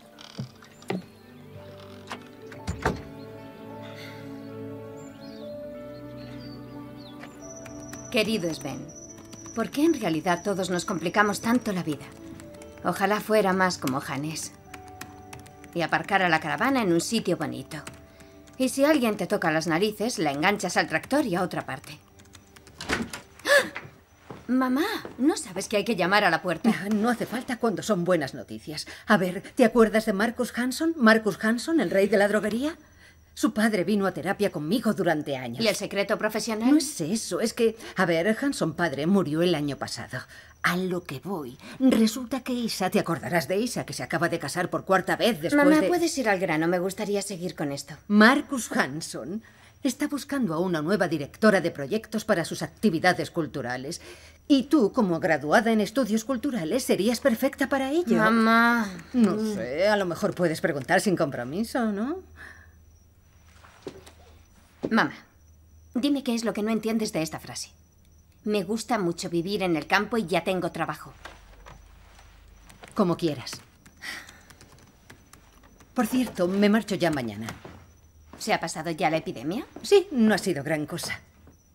Querido Sven, ¿por qué en realidad todos nos complicamos tanto la vida? Ojalá fuera más como Hannes. Y aparcara la caravana en un sitio bonito. Y si alguien te toca las narices, la enganchas al tractor y a otra parte. ¡Ah! Mamá, ¿no sabes que hay que llamar a la puerta? No hace falta cuando son buenas noticias. A ver, ¿te acuerdas de Marcus Hansson? ¿Marcus Hansson, el rey de la droguería? Su padre vino a terapia conmigo durante años. ¿Y el secreto profesional? No es eso, es que... A ver, Hansson padre murió el año pasado. A lo que voy. Resulta que Isa, te acordarás de Isa, que se acaba de casar por cuarta vez después Mamá, de... puedes ir al grano, me gustaría seguir con esto. Marcus Hansson está buscando a una nueva directora de proyectos para sus actividades culturales. Y tú, como graduada en estudios culturales, serías perfecta para ello. Mamá... No sé, a lo mejor puedes preguntar sin compromiso, ¿no? Mamá, dime qué es lo que no entiendes de esta frase. Me gusta mucho vivir en el campo y ya tengo trabajo. Como quieras. Por cierto, me marcho ya mañana. ¿Se ha pasado ya la epidemia? Sí, no ha sido gran cosa.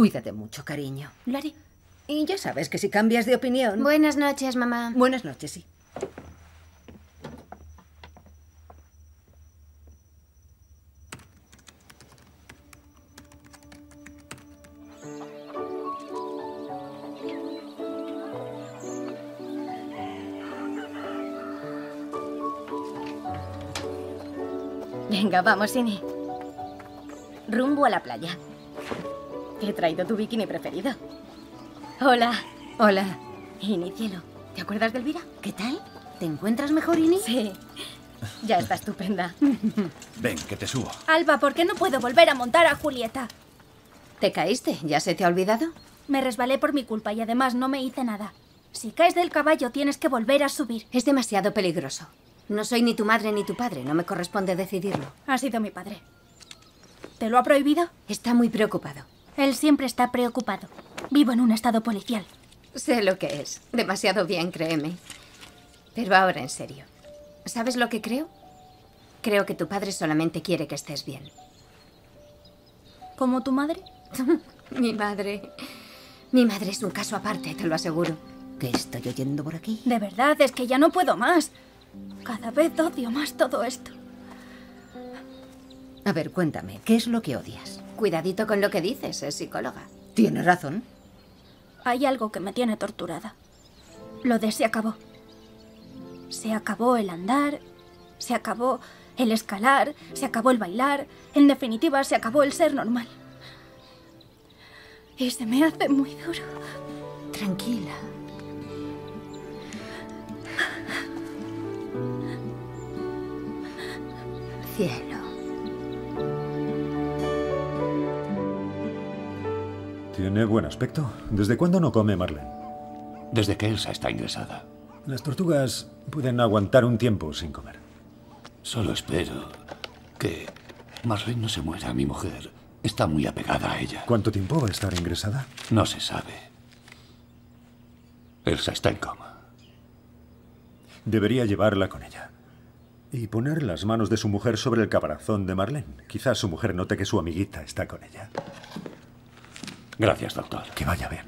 Cuídate mucho, cariño. Lo haré. Y ya sabes que si cambias de opinión... Buenas noches, mamá. Buenas noches, sí. Venga, vamos, Ini. Rumbo a la playa. He traído tu bikini preferido. Hola. Hola. Ini, cielo. ¿Te acuerdas de Elvira? ¿Qué tal? ¿Te encuentras mejor, Ini? Sí. Ya está estupenda. Ven, que te subo. Alba, ¿por qué no puedo volver a montar a Julieta? ¿Te caíste? ¿Ya se te ha olvidado? Me resbalé por mi culpa y además no me hice nada. Si caes del caballo tienes que volver a subir. Es demasiado peligroso. No soy ni tu madre ni tu padre. No me corresponde decidirlo. Ha sido mi padre. ¿Te lo ha prohibido? Está muy preocupado. Él siempre está preocupado. Vivo en un estado policial. Sé lo que es. Demasiado bien, créeme. Pero ahora en serio. ¿Sabes lo que creo? Creo que tu padre solamente quiere que estés bien. ¿Como tu madre? Mi madre... Mi madre es un caso aparte, te lo aseguro. ¿Qué estoy oyendo por aquí? De verdad, es que ya no puedo más. Cada vez odio más todo esto. A ver, cuéntame, ¿qué es lo que odias? Cuidadito con lo que dices, es psicóloga. Tienes razón. Hay algo que me tiene torturada. Lo de se acabó. Se acabó el andar, se acabó el escalar, se acabó el bailar. En definitiva, se acabó el ser normal. Y se me hace muy duro. Tranquila. Cielo. Tiene buen aspecto. ¿Desde cuándo no come Marlene? Desde que Elsa está ingresada. Las tortugas pueden aguantar un tiempo sin comer. Solo espero que Marlene no se muera. Mi mujer está muy apegada a ella. ¿Cuánto tiempo va a estar ingresada? No se sabe. Elsa está en coma. Debería llevarla con ella. Y poner las manos de su mujer sobre el caparazón de Marlene. Quizás su mujer note que su amiguita está con ella. Gracias, doctor. Que vaya bien.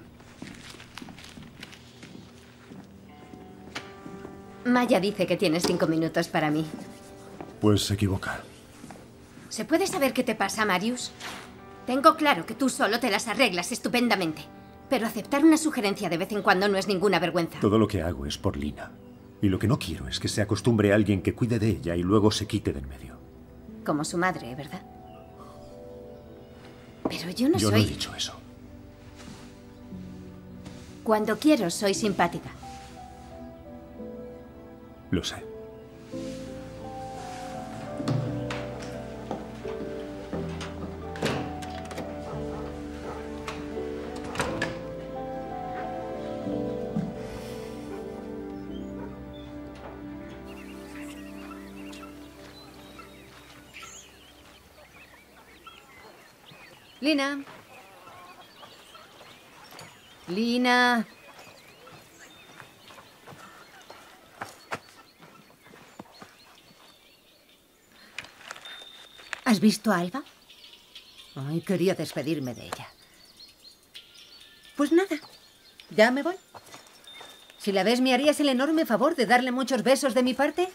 Maya dice que tienes 5 minutos para mí. Pues se equivoca. ¿Se puede saber qué te pasa, Marius? Tengo claro que tú solo te las arreglas estupendamente. Pero aceptar una sugerencia de vez en cuando no es ninguna vergüenza. Todo lo que hago es por Lina. Y lo que no quiero es que se acostumbre a alguien que cuide de ella y luego se quite de en medio. Como su madre, ¿verdad? Pero yo no soy... Yo no he dicho eso. Cuando quiero, soy simpática. Lo sé. Lina. Lina. ¿Has visto a Alba? Ay, quería despedirme de ella. Pues nada, ya me voy. Si la ves, ¿me harías el enorme favor de darle muchos besos de mi parte?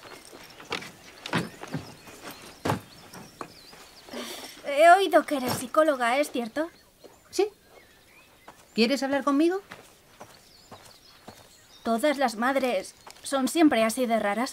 He oído que eres psicóloga, ¿es cierto? Sí. ¿Quieres hablar conmigo? ¿Todas las madres son siempre así de raras?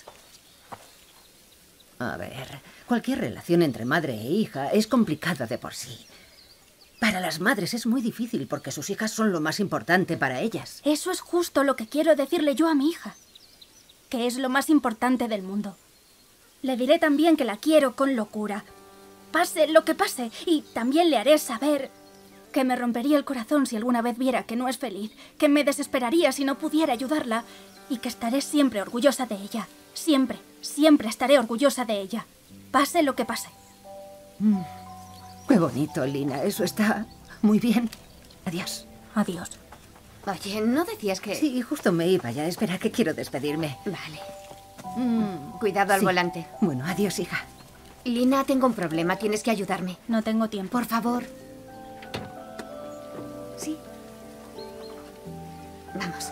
A ver, cualquier relación entre madre e hija es complicada de por sí. Para las madres es muy difícil porque sus hijas son lo más importante para ellas. Eso es justo lo que quiero decirle yo a mi hija, que es lo más importante del mundo. Le diré también que la quiero con locura, pase lo que pase, y también le haré saber que me rompería el corazón si alguna vez viera que no es feliz, que me desesperaría si no pudiera ayudarla y que estaré siempre orgullosa de ella. Siempre, siempre estaré orgullosa de ella, pase lo que pase. Qué bonito, Lina. Eso está muy bien. Adiós. Adiós. Oye, ¿no decías que...? Sí, justo me iba ya. Espera, que quiero despedirme. Vale. Cuidado al volante. Bueno, adiós, hija. Lina, tengo un problema. Tienes que ayudarme. No tengo tiempo. Por favor. ¿Sí? Vamos.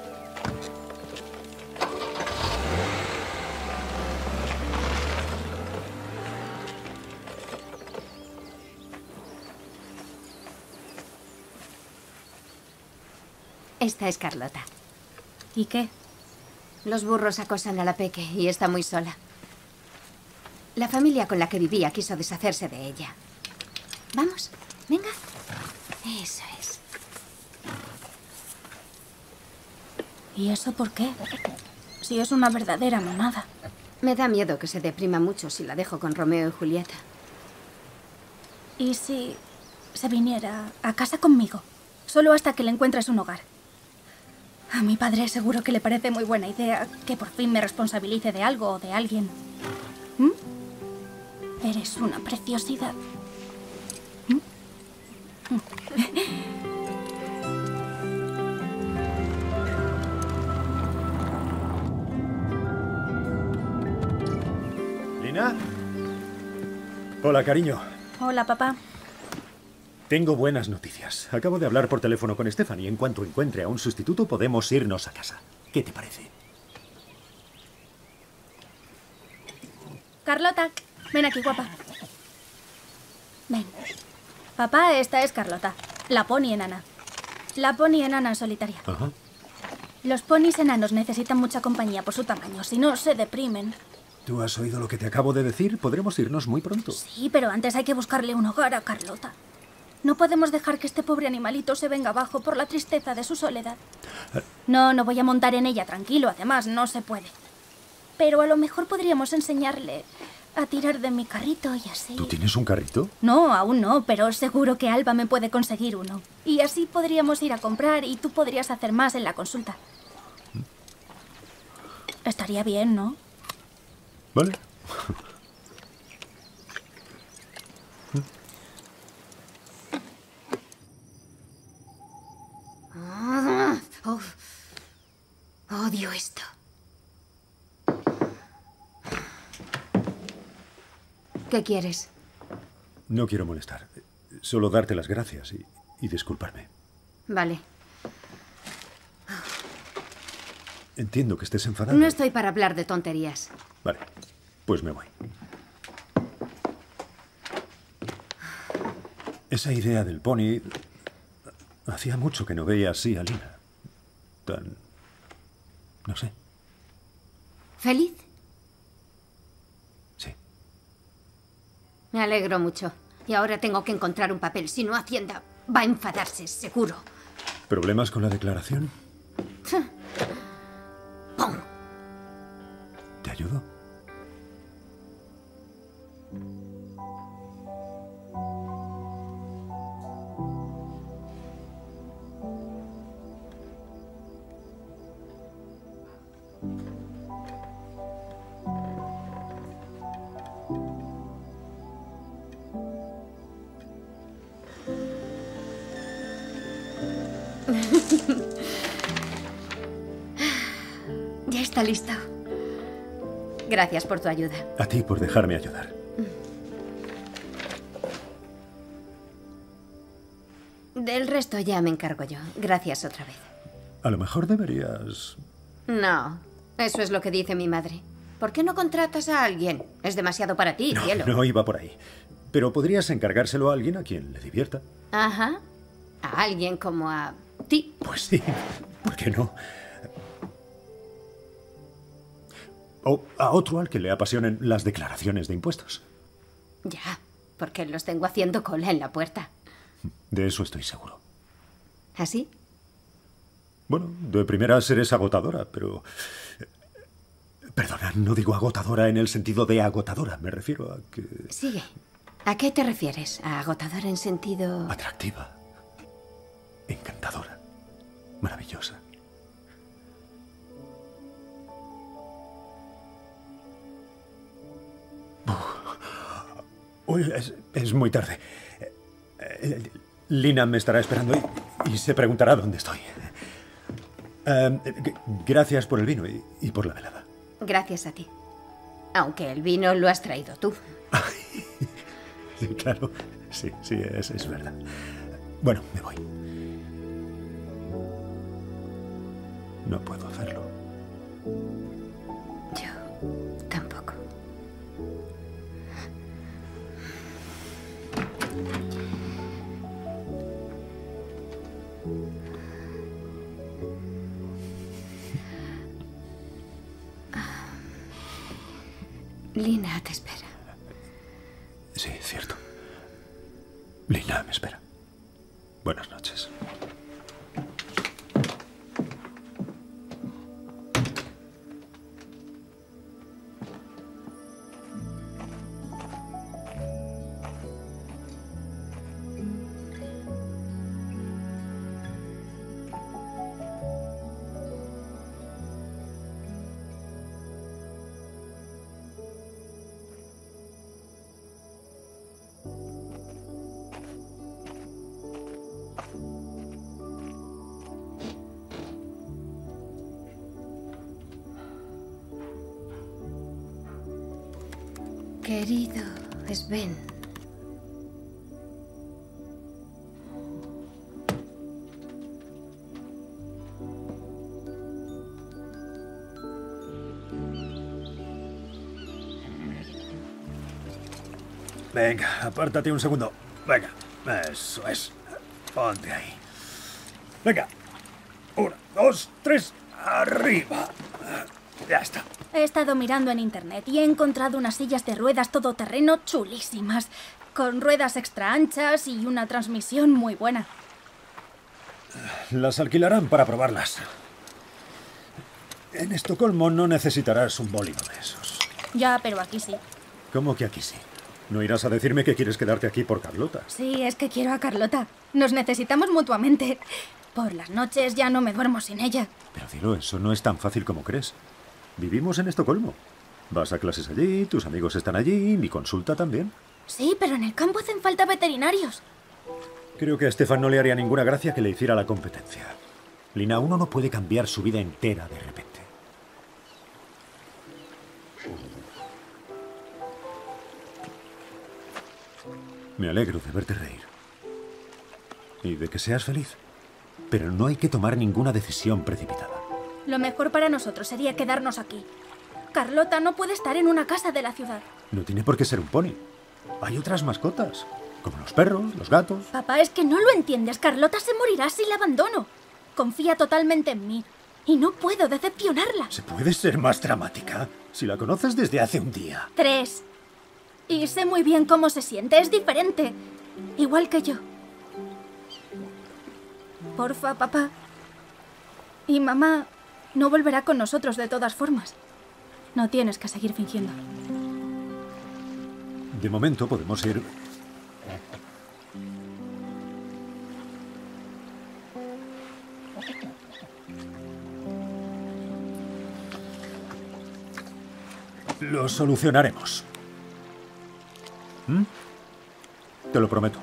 Esta es Carlota. ¿Y qué? Los burros acosan a la Peque y está muy sola. La familia con la que vivía quiso deshacerse de ella. Vamos, venga. Eso es. ¿Y eso por qué? Si es una verdadera monada. Me da miedo que se deprima mucho si la dejo con Romeo y Julieta. ¿Y si se viniera a casa conmigo? Solo hasta que le encuentres un hogar. A mi padre seguro que le parece muy buena idea que por fin me responsabilice de algo o de alguien. ¿Mm? Eres una preciosidad. ¿Mm? ¿Lina? Hola, cariño. Hola, papá. Tengo buenas noticias. Acabo de hablar por teléfono con Stefan y en cuanto encuentre a un sustituto podemos irnos a casa. ¿Qué te parece? Carlota, ven aquí, guapa. Ven. Papá, esta es Carlota, la pony enana. La pony enana solitaria. Ajá. Los ponis enanos necesitan mucha compañía por su tamaño, si no se deprimen. ¿Tú has oído lo que te acabo de decir? Podremos irnos muy pronto. Sí, pero antes hay que buscarle un hogar a Carlota. No podemos dejar que este pobre animalito se venga abajo por la tristeza de su soledad. No voy a montar en ella, tranquilo. Además, no se puede. Pero a lo mejor podríamos enseñarle a tirar de mi carrito y así. ¿Tú tienes un carrito? No, aún no, pero seguro que Alba me puede conseguir uno. Y así podríamos ir a comprar y tú podrías hacer más en la consulta. Estaría bien, ¿no? Vale. Odio esto. ¿Qué quieres? No quiero molestar. Solo darte las gracias y disculparme. Vale. Entiendo que estés enfadado. No estoy para hablar de tonterías. Vale, pues me voy. Esa idea del pony... Hacía mucho que no veía así a Lina. Tan... no sé. ¿Feliz? Sí. Me alegro mucho. Y ahora tengo que encontrar un papel. Si no, Hacienda va a enfadarse, seguro. ¿Problemas con la declaración? ¡Pum! ¿Te ayudo? Ya está listo. Gracias por tu ayuda. A ti por dejarme ayudar. Del resto ya me encargo yo. Gracias otra vez. A lo mejor deberías... No, eso es lo que dice mi madre. ¿Por qué no contratas a alguien? Es demasiado para ti, cielo. No iba por ahí. Pero podrías encargárselo a alguien a quien le divierta. Ajá. A alguien como a ti. Pues sí, ¿por qué no? O a otro al que le apasionen las declaraciones de impuestos. Ya, porque los tengo haciendo cola en la puerta. De eso estoy seguro. ¿Así? Bueno, de primeras eres agotadora, pero... Perdona, no digo agotadora en el sentido de agotadora. Me refiero a que... Sigue. ¿A qué te refieres? ¿A agotadora en sentido...? Atractiva. Encantadora. Maravillosa. Uy, es muy tarde. Lina me estará esperando y se preguntará dónde estoy. Gracias por el vino y por la velada. Gracias a ti. Aunque el vino lo has traído tú. Claro, sí, es verdad. Bueno, me voy. No puedo hacerlo. Yo tampoco. Lina te espera. Sí, cierto. Lina me espera. Buenas noches. Querido Sven. Venga, apártate un segundo. Venga, eso es. Ponte ahí. Venga. 1, 2, 3. Arriba. Ya está. He estado mirando en internet y he encontrado unas sillas de ruedas todoterreno chulísimas, con ruedas extra anchas y una transmisión muy buena. Las alquilarán para probarlas. En Estocolmo no necesitarás un bólido de esos. Ya, pero aquí sí. ¿Cómo que aquí sí? ¿No irás a decirme que quieres quedarte aquí por Carlota? Sí, es que quiero a Carlota. Nos necesitamos mutuamente. Por las noches ya no me duermo sin ella. Pero dilo, eso no es tan fácil como crees. Vivimos en Estocolmo. Vas a clases allí, tus amigos están allí, mi consulta también. Sí, pero en el campo hacen falta veterinarios. Creo que a Stefan no le haría ninguna gracia que le hiciera la competencia. Lina, uno no puede cambiar su vida entera de repente. Me alegro de verte reír. Y de que seas feliz. Pero no hay que tomar ninguna decisión precipitada. Lo mejor para nosotros sería quedarnos aquí. Carlota no puede estar en una casa de la ciudad. No tiene por qué ser un pony. Hay otras mascotas, como los perros, los gatos. Papá, es que no lo entiendes. Carlota se morirá si la abandono. Confía totalmente en mí. Y no puedo decepcionarla. ¿Se puede ser más dramática? Si la conoces desde hace un día. 3. Y sé muy bien cómo se siente. Es diferente. Igual que yo. Porfa, papá. Y mamá no volverá con nosotros de todas formas. No tienes que seguir fingiendo. De momento podemos ir... Lo solucionaremos. ¿Mm? Te lo prometo.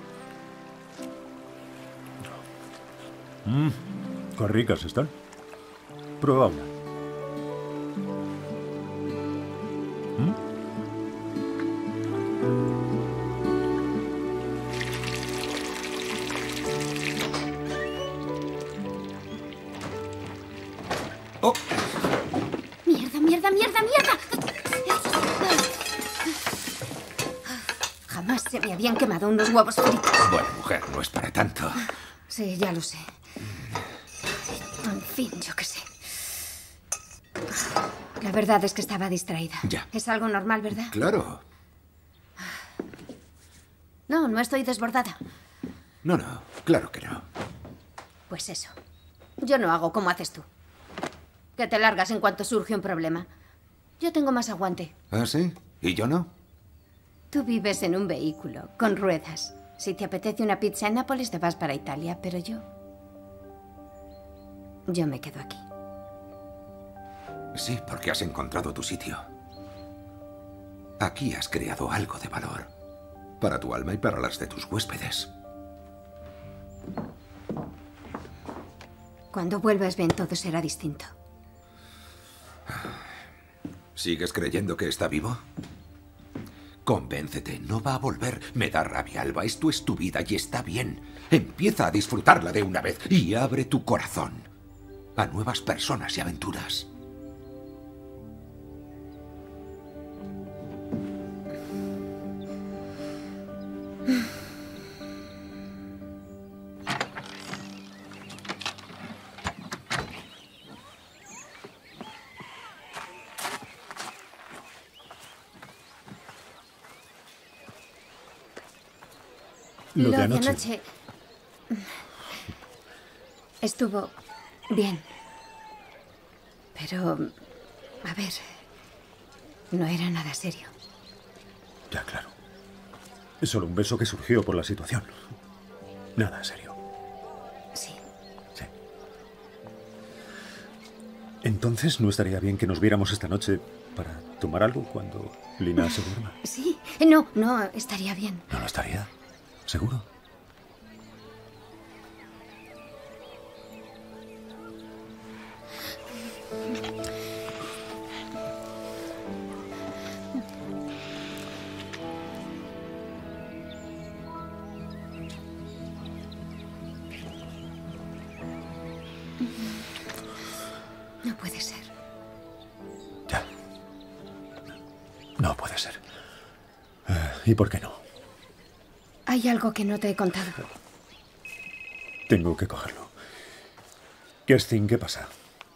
Qué ricas están. Prueba una. ¡Oh! ¡Mierda, mierda, mierda, mierda! Jamás se me habían quemado unos huevos fritos. Bueno, mujer, no es para tanto. Sí, ya lo sé. En fin, yo qué sé. La verdad es que estaba distraída. Ya. Es algo normal, ¿verdad? Claro. No, no estoy desbordada. No, no, claro que no. Pues eso. Yo no hago como haces tú. Que te largas en cuanto surge un problema. Yo tengo más aguante. ¿Ah, sí? ¿Y yo no? Tú vives en un vehículo, con ruedas. Si te apetece una pizza en Nápoles, te vas para Italia, pero yo me quedo aquí. Sí, porque has encontrado tu sitio. Aquí has creado algo de valor. Para tu alma y para las de tus huéspedes. Cuando vuelvas, Ben, todo será distinto. ¿Sigues creyendo que está vivo? Convéncete, no va a volver. Me da rabia, Alba. Esto es tu vida y está bien. Empieza a disfrutarla de una vez y abre tu corazón. a nuevas personas y aventuras. Lo de anoche estuvo bien. Pero, a ver, no era nada serio. Ya, claro. Es solo un beso que surgió por la situación. Nada serio. Sí. Sí. Entonces, ¿no estaría bien que nos viéramos esta noche para tomar algo cuando Lina se duerma? Sí. No, estaría bien. ¿No lo estaría? ¿Seguro? No puede ser. Ya. No puede ser. ¿Y por qué no? Hay algo que no te he contado. Tengo que cogerlo. Kerstin, ¿qué pasa?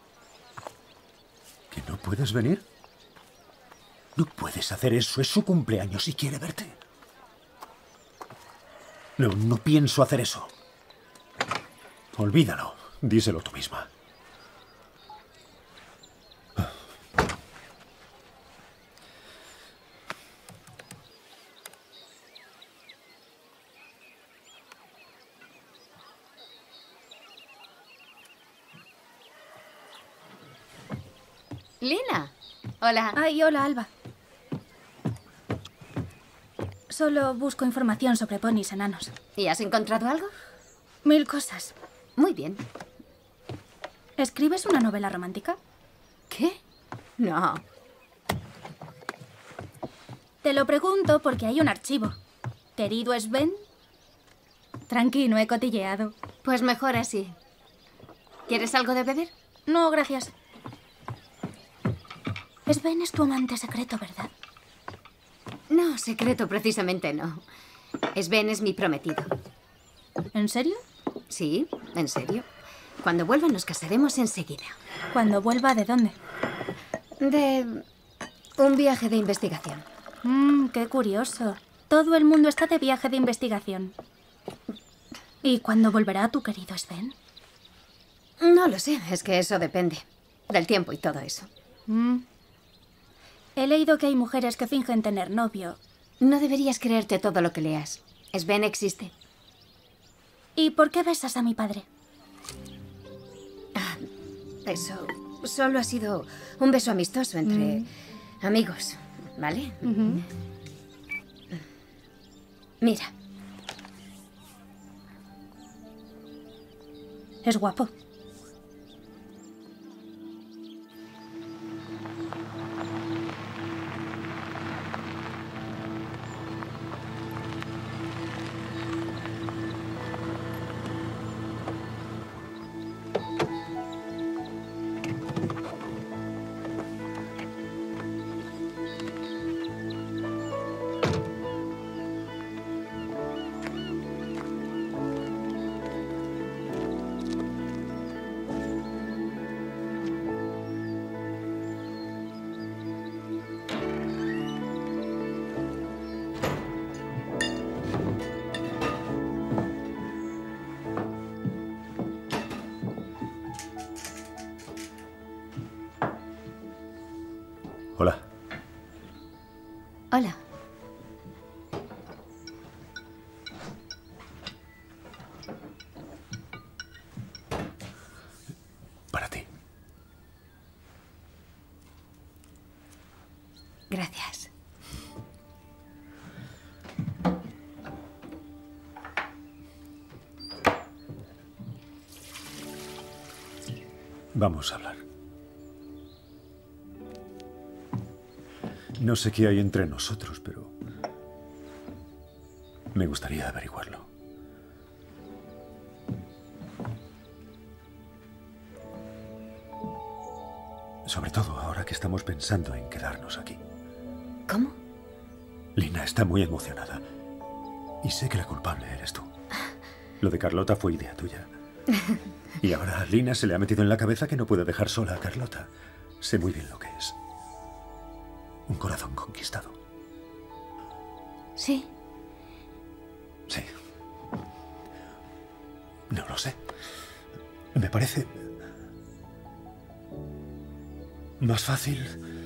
¿Que no puedes venir? No puedes hacer eso. Es su cumpleaños y quiere verte. No pienso hacer eso. Olvídalo. Díselo tú misma. Lina. Hola. Ay, hola, Alba. Solo busco información sobre ponis enanos. ¿Y has encontrado algo? 1000 cosas. Muy bien. ¿Escribes una novela romántica? ¿Qué? No. Te lo pregunto porque hay un archivo. Querido Sven. Tranqui, no he cotilleado. Pues mejor así. ¿Quieres algo de beber? No, gracias. Sven es tu amante secreto, ¿verdad? No, secreto precisamente no. Sven es mi prometido. ¿En serio? Sí, en serio. Cuando vuelva nos casaremos enseguida. ¿Cuando vuelva de dónde? De un viaje de investigación. Qué curioso. Todo el mundo está de viaje de investigación. ¿Y cuándo volverá tu querido Sven? No lo sé, es que eso depende. Del tiempo y todo eso. He leído que hay mujeres que fingen tener novio. No deberías creerte todo lo que leas. Sven existe. ¿Y por qué besas a mi padre? Eso solo ha sido un beso amistoso entre amigos, ¿vale? Mira. Es guapo. Hola. Hola. Para ti. Gracias. Vamos a hablar. No sé qué hay entre nosotros, pero me gustaría averiguarlo. Sobre todo ahora que estamos pensando en quedarnos aquí. ¿Cómo? Lina está muy emocionada. Y sé que la culpable eres tú. Lo de Carlota fue idea tuya. Y ahora a Lina se le ha metido en la cabeza que no puede dejar sola a Carlota. Sé muy bien lo que es. Un corazón conquistado. Sí. Sí. No lo sé. Me parece más fácil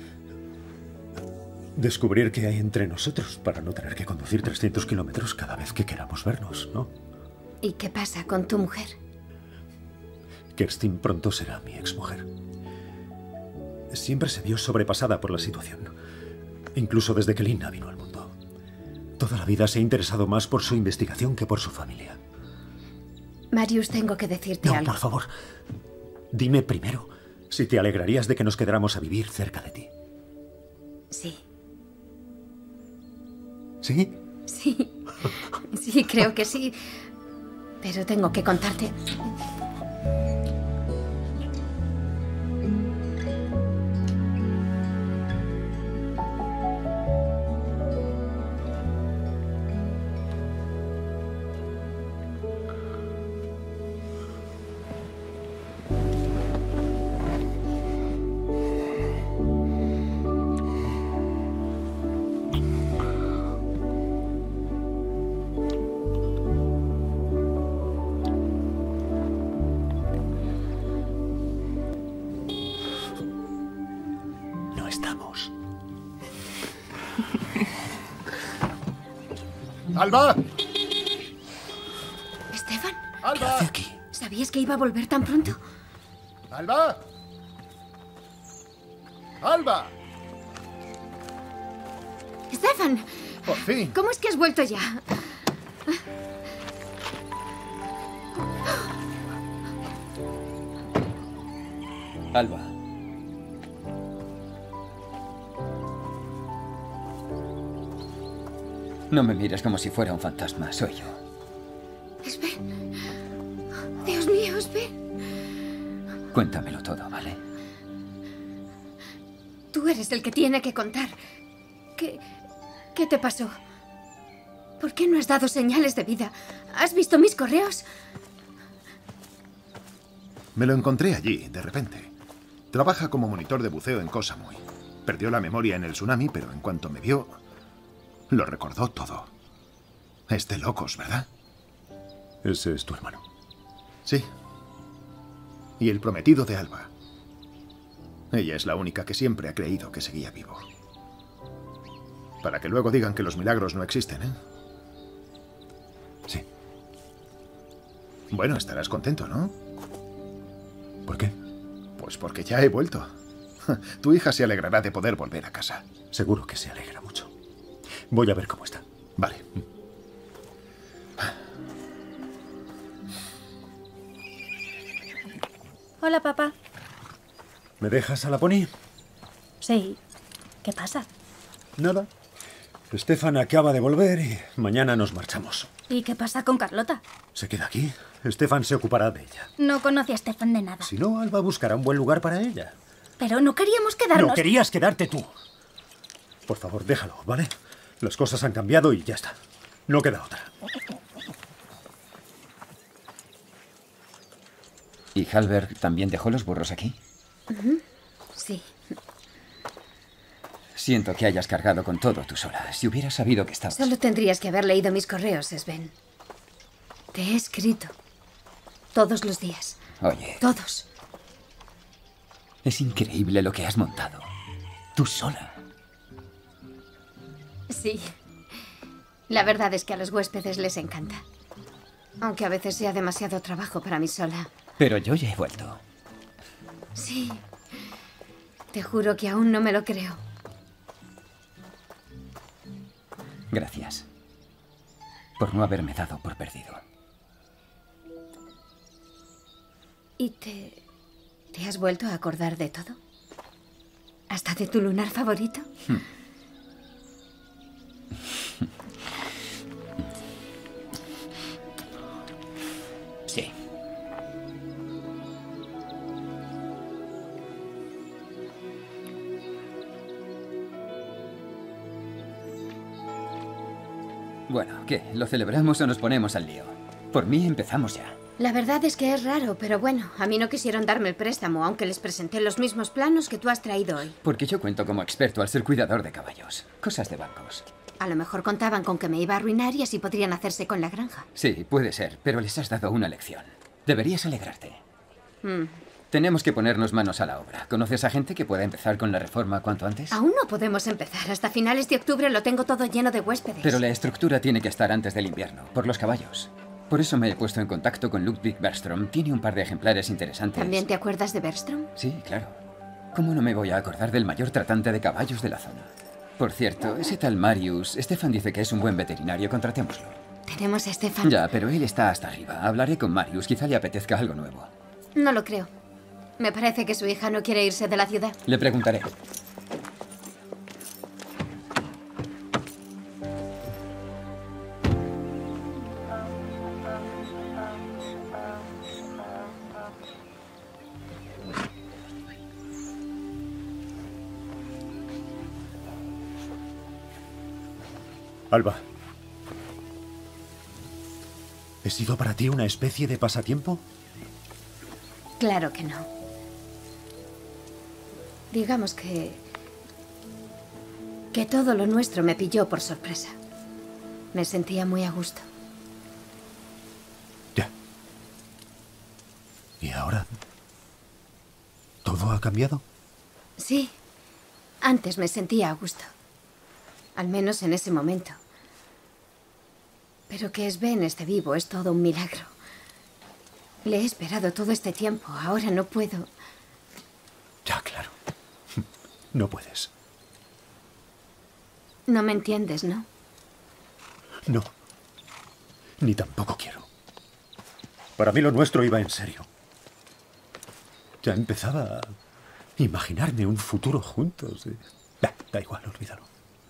descubrir qué hay entre nosotros para no tener que conducir 300 kilómetros cada vez que queramos vernos, ¿no? ¿Y qué pasa con tu mujer? Kerstin pronto será mi exmujer. Siempre se vio sobrepasada por la situación, incluso desde que Lina vino al mundo. Toda la vida se ha interesado más por su investigación que por su familia. Marius, tengo que decirte algo. No, por favor. Dime primero si te alegrarías de que nos quedáramos a vivir cerca de ti. Sí. ¿Sí? Sí. Sí, creo que sí. Pero tengo que contarte. No estamos. ¡Alba! ¿Estefan? ¡Alba! ¿Qué hace aquí? ¿Sabías que iba a volver tan pronto? ¡Alba! ¡Alba! ¡Estefan! Por fin. ¿Cómo es que has vuelto ya? Alba. No me mires como si fuera un fantasma, soy yo. Sven. Dios mío, Sven. Cuéntamelo todo, ¿vale? Tú eres el que tiene que contar. ¿Qué te pasó? ¿Por qué no has dado señales de vida? ¿Has visto mis correos? Me lo encontré allí, de repente. Trabaja como monitor de buceo en Koh Samui. Perdió la memoria en el tsunami, pero en cuanto me vio, lo recordó todo. Es de locos, ¿verdad? Ese es tu hermano. Sí. Y el prometido de Alba. Ella es la única que siempre ha creído que seguía vivo. Para que luego digan que los milagros no existen, ¿eh? Sí. Bueno, estarás contento, ¿no? ¿Por qué? Pues porque ya he vuelto. Tu hija se alegrará de poder volver a casa. Seguro que se alegra mucho. Voy a ver cómo está. Vale. Hola, papá. ¿Me dejas a la pony? Sí. ¿Qué pasa? Nada. Estefan acaba de volver y mañana nos marchamos. ¿Y qué pasa con Carlota? ¿Se queda aquí? Estefan se ocupará de ella. No conoce a Estefan de nada. Si no, Alba buscará un buen lugar para ella. Pero no queríamos quedarnos... No querías quedarte tú. Por favor, déjalo, ¿vale? Las cosas han cambiado y ya está. No queda otra. ¿Y Halberg también dejó los burros aquí? Sí. Siento que hayas cargado con todo tú sola. Si hubieras sabido que estabas... Solo tendrías que haber leído mis correos, Sven. Te he escrito. Todos los días. Oye, Todos. es increíble lo que has montado. Tú sola. Sí. La verdad es que a los huéspedes les encanta. Aunque a veces sea demasiado trabajo para mí sola. Pero yo ya he vuelto. Sí. Te juro que aún no me lo creo. Gracias. Por no haberme dado por perdido. ¿Y te has vuelto a acordar de todo? ¿Hasta de tu lunar favorito? Sí. Bueno, ¿qué? ¿Lo celebramos o nos ponemos al lío? Por mí empezamos ya. La verdad es que es raro, pero bueno, a mí no quisieron darme el préstamo, aunque les presenté los mismos planos que tú has traído hoy. Porque yo cuento como experto al ser cuidador de caballos. Cosas de bancos. A lo mejor contaban con que me iba a arruinar y así podrían hacerse con la granja. Sí, puede ser, pero les has dado una lección. Deberías alegrarte. Mm. Tenemos que ponernos manos a la obra. ¿Conoces a gente que pueda empezar con la reforma cuanto antes? Aún no podemos empezar. Hasta finales de octubre lo tengo todo lleno de huéspedes. Pero la estructura tiene que estar antes del invierno, por los caballos. Por eso me he puesto en contacto con Ludwig Bergström. Tiene un par de ejemplares interesantes. ¿También te acuerdas de Bergström? Sí, claro. ¿Cómo no me voy a acordar del mayor tratante de caballos de la zona? Por cierto, ese tal Marius, Stefan dice que es un buen veterinario, contratémoslo. Tenemos a Stefan. Ya, pero él está hasta arriba. Hablaré con Marius, quizá le apetezca algo nuevo. No lo creo. Me parece que su hija no quiere irse de la ciudad. Le preguntaré. Alba. ¿He sido para ti una especie de pasatiempo? Claro que no. Digamos que todo lo nuestro me pilló por sorpresa. Me sentía muy a gusto. Ya. ¿Y ahora? ¿Todo ha cambiado? Sí. Antes me sentía a gusto. Al menos en ese momento. Pero que Sven esté vivo es todo un milagro. Le he esperado todo este tiempo. Ahora no puedo. Ya, claro. No puedes. No me entiendes, ¿no? No. Ni tampoco quiero. Para mí lo nuestro iba en serio. Ya empezaba a imaginarme un futuro juntos. Da igual, olvídalo.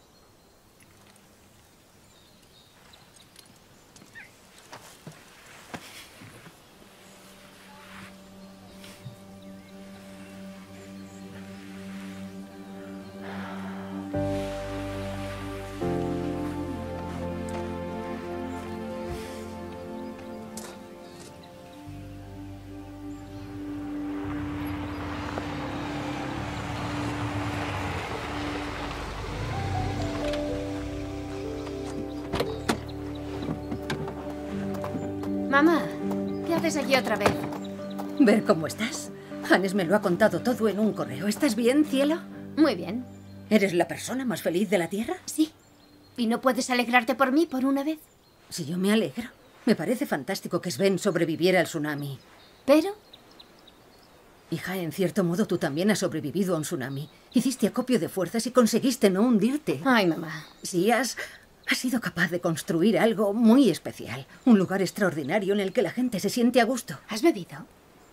Mamá, ¿qué haces aquí otra vez? Ver cómo estás. Hannes me lo ha contado todo en un correo. ¿Estás bien, cielo? Muy bien. ¿Eres la persona más feliz de la Tierra? Sí. ¿Y no puedes alegrarte por mí por una vez? Sí, yo me alegro. Me parece fantástico que Sven sobreviviera al tsunami. ¿Pero? Hija, en cierto modo tú también has sobrevivido a un tsunami. Hiciste acopio de fuerzas y conseguiste no hundirte. Ay, mamá. Sí, has sido capaz de construir algo muy especial. Un lugar extraordinario en el que la gente se siente a gusto. ¿Has bebido?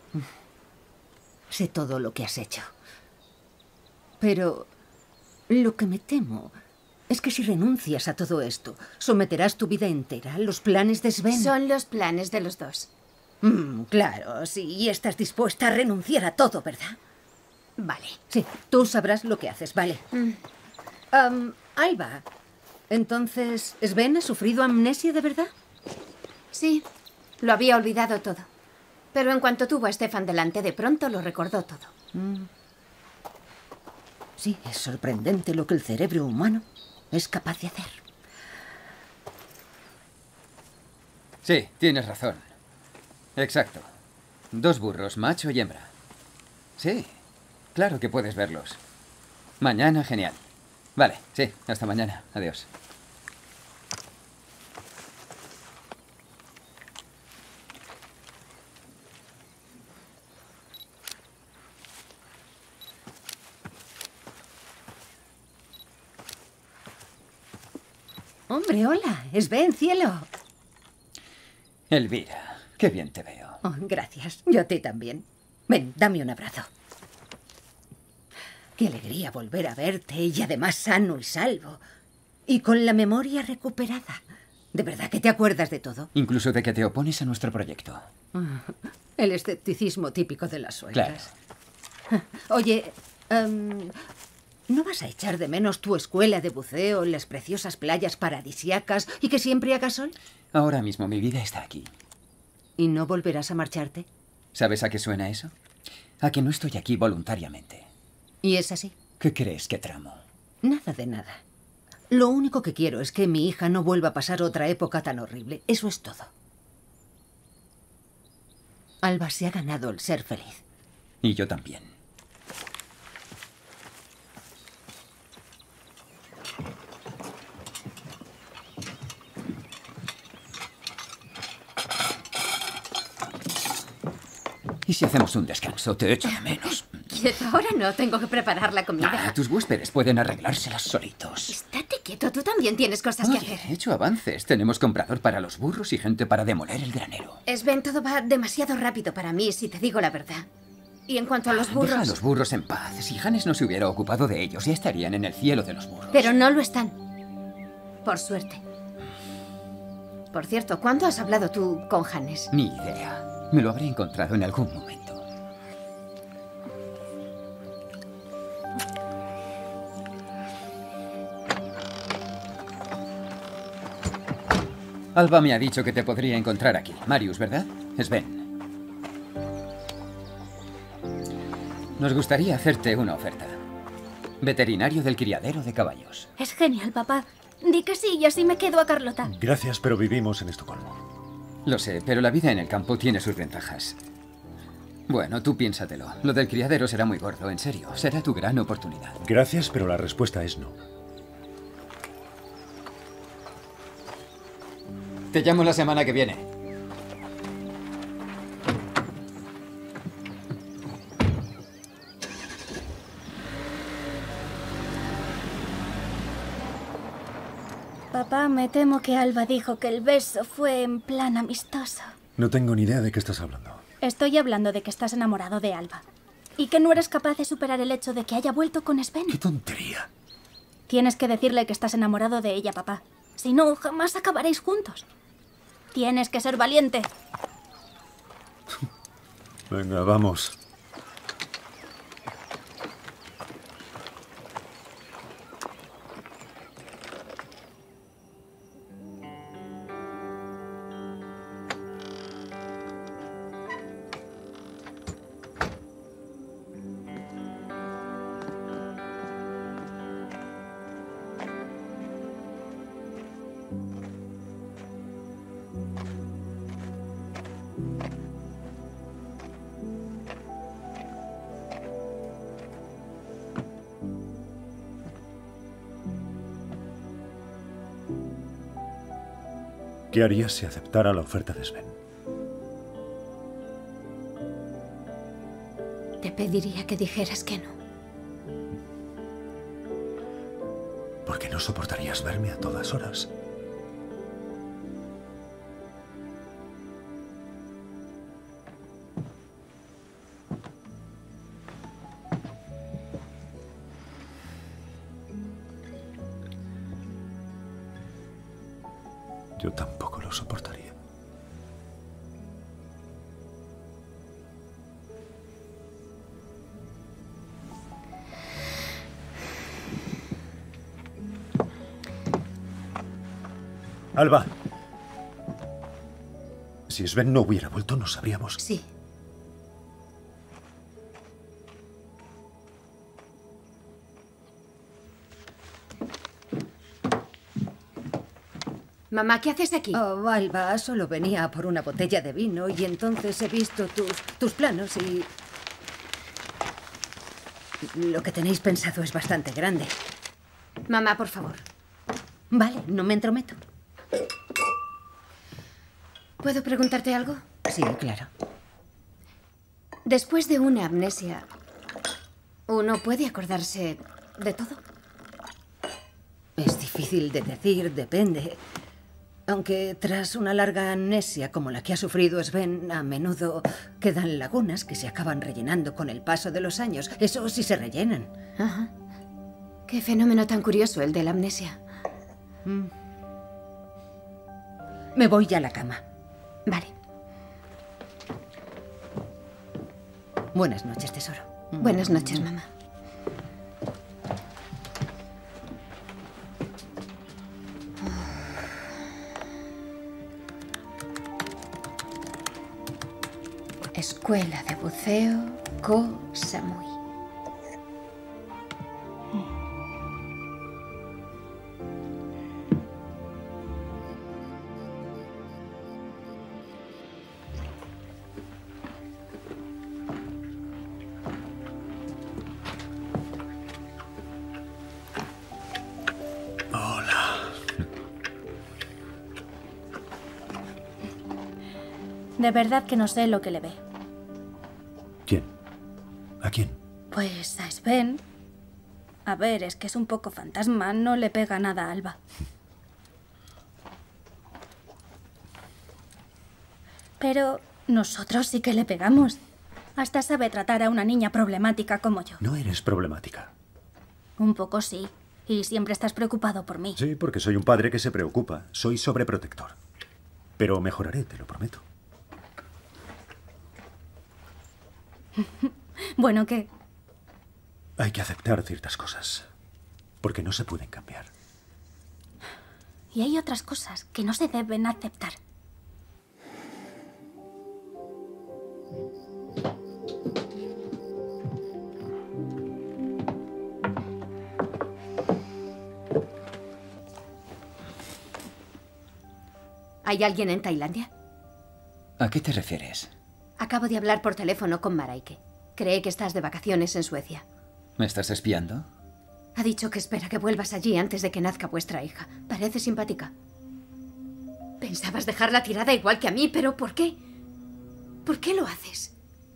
Sé todo lo que has hecho. Pero lo que me temo es que si renuncias a todo esto, someterás tu vida entera a los planes de Sven. Son los planes de los dos. Claro, sí. Y estás dispuesta a renunciar a todo, ¿verdad? Vale. Sí, tú sabrás lo que haces, vale. Alba, entonces, ¿Sven ha sufrido amnesia de verdad? Sí, lo había olvidado todo. Pero en cuanto tuvo a Stefan delante, de pronto lo recordó todo. Sí, es sorprendente lo que el cerebro humano es capaz de hacer. Sí, tienes razón. Exacto. 2 burros, macho y hembra. Sí, claro que puedes verlos. Mañana, genial. Vale, sí, hasta mañana. Adiós. Hombre, hola. Sven, cielo. Elvira, qué bien te veo. Oh, gracias. Yo a ti también. Ven, dame un abrazo. Qué alegría volver a verte y además sano y salvo. Y con la memoria recuperada. ¿De verdad que te acuerdas de todo? Incluso de que te opones a nuestro proyecto. El escepticismo típico de las suegras. Claro. Oye, ¿No vas a echar de menos tu escuela de buceo, las preciosas playas paradisíacas y que siempre haga sol? Ahora mismo mi vida está aquí. ¿Y no volverás a marcharte? ¿Sabes a qué suena eso? A que no estoy aquí voluntariamente. ¿Y es así? ¿Qué crees que tramo? Nada de nada. Lo único que quiero es que mi hija no vuelva a pasar otra época tan horrible. Eso es todo. Alba se ha ganado el ser feliz. Y yo también. ¿Y si hacemos un descanso? Te echo de menos. Quieto, ahora no. Tengo que preparar la comida. Tus huéspedes pueden arreglárselas solitos. Estate quieto. Tú también tienes cosas que hacer. He hecho avances. Tenemos comprador para los burros y gente para demoler el granero. Sven, todo va demasiado rápido para mí, si te digo la verdad. Y en cuanto a los burros... Deja a los burros en paz. Si Hannes no se hubiera ocupado de ellos, ya estarían en el cielo de los burros. Pero no lo están. Por suerte. Por cierto, ¿cuándo has hablado tú con Hannes? Ni idea. Me lo habré encontrado en algún momento. Alba me ha dicho que te podría encontrar aquí. Marius, ¿verdad? Sven. Nos gustaría hacerte una oferta. Veterinario del criadero de caballos. Es genial, papá. Di que sí y así me quedo a Carlota. Gracias, pero vivimos en Estocolmo. Lo sé, pero la vida en el campo tiene sus ventajas. Bueno, tú piénsatelo. Lo del criadero será muy gordo, en serio. Será tu gran oportunidad. Gracias, pero la respuesta es no. Te llamo la semana que viene. Papá, me temo que Alba dijo que el beso fue en plan amistoso. No tengo ni idea de qué estás hablando. Estoy hablando de que estás enamorado de Alba. Y que no eres capaz de superar el hecho de que haya vuelto con Sven. ¡Qué tontería! Tienes que decirle que estás enamorado de ella, papá. Si no, jamás acabaréis juntos. Tienes que ser valiente. Venga, vamos. ¿Qué harías si aceptara la oferta de Sven? Te pediría que dijeras que no. Porque no soportarías verme a todas horas. Yo tampoco lo soportaría. Alba. Si Sven no hubiera vuelto, ¿no sabríamos? Sí. Mamá, ¿qué haces aquí? Oh, Alba, solo venía por una botella de vino y entonces he visto tus planos y... Lo que tenéis pensado es bastante grande. Mamá, por favor. Vale, no me entrometo. ¿Puedo preguntarte algo? Sí, claro. Después de una amnesia, ¿uno puede acordarse de todo? Es difícil de decir, depende. Aunque tras una larga amnesia como la que ha sufrido Sven, a menudo quedan lagunas que se acaban rellenando con el paso de los años. Eso sí se rellenan. Ajá. Qué fenómeno tan curioso el de la amnesia. Me voy ya a la cama. Vale. Buenas noches, tesoro. Buenas noches, mamá. Escuela de buceo Koh Samui. De verdad que no sé lo que le ve. ¿Quién? ¿A quién? Pues a Sven. A ver, es que es un poco fantasma, no le pega nada a Alba. Pero nosotros sí que le pegamos. Hasta sabe tratar a una niña problemática como yo. No eres problemática. Un poco sí. Y siempre estás preocupado por mí. Sí, porque soy un padre que se preocupa. Soy sobreprotector. Pero mejoraré, te lo prometo. Bueno, ¿qué? Hay que aceptar ciertas cosas. Porque no se pueden cambiar. Y hay otras cosas que no se deben aceptar. ¿Hay alguien en Tailandia? ¿A qué te refieres? Acabo de hablar por teléfono con Maraike. Cree que estás de vacaciones en Suecia. ¿Me estás espiando? Ha dicho que espera que vuelvas allí antes de que nazca vuestra hija. Parece simpática. Pensabas dejarla tirada igual que a mí, pero ¿por qué? ¿Por qué lo haces?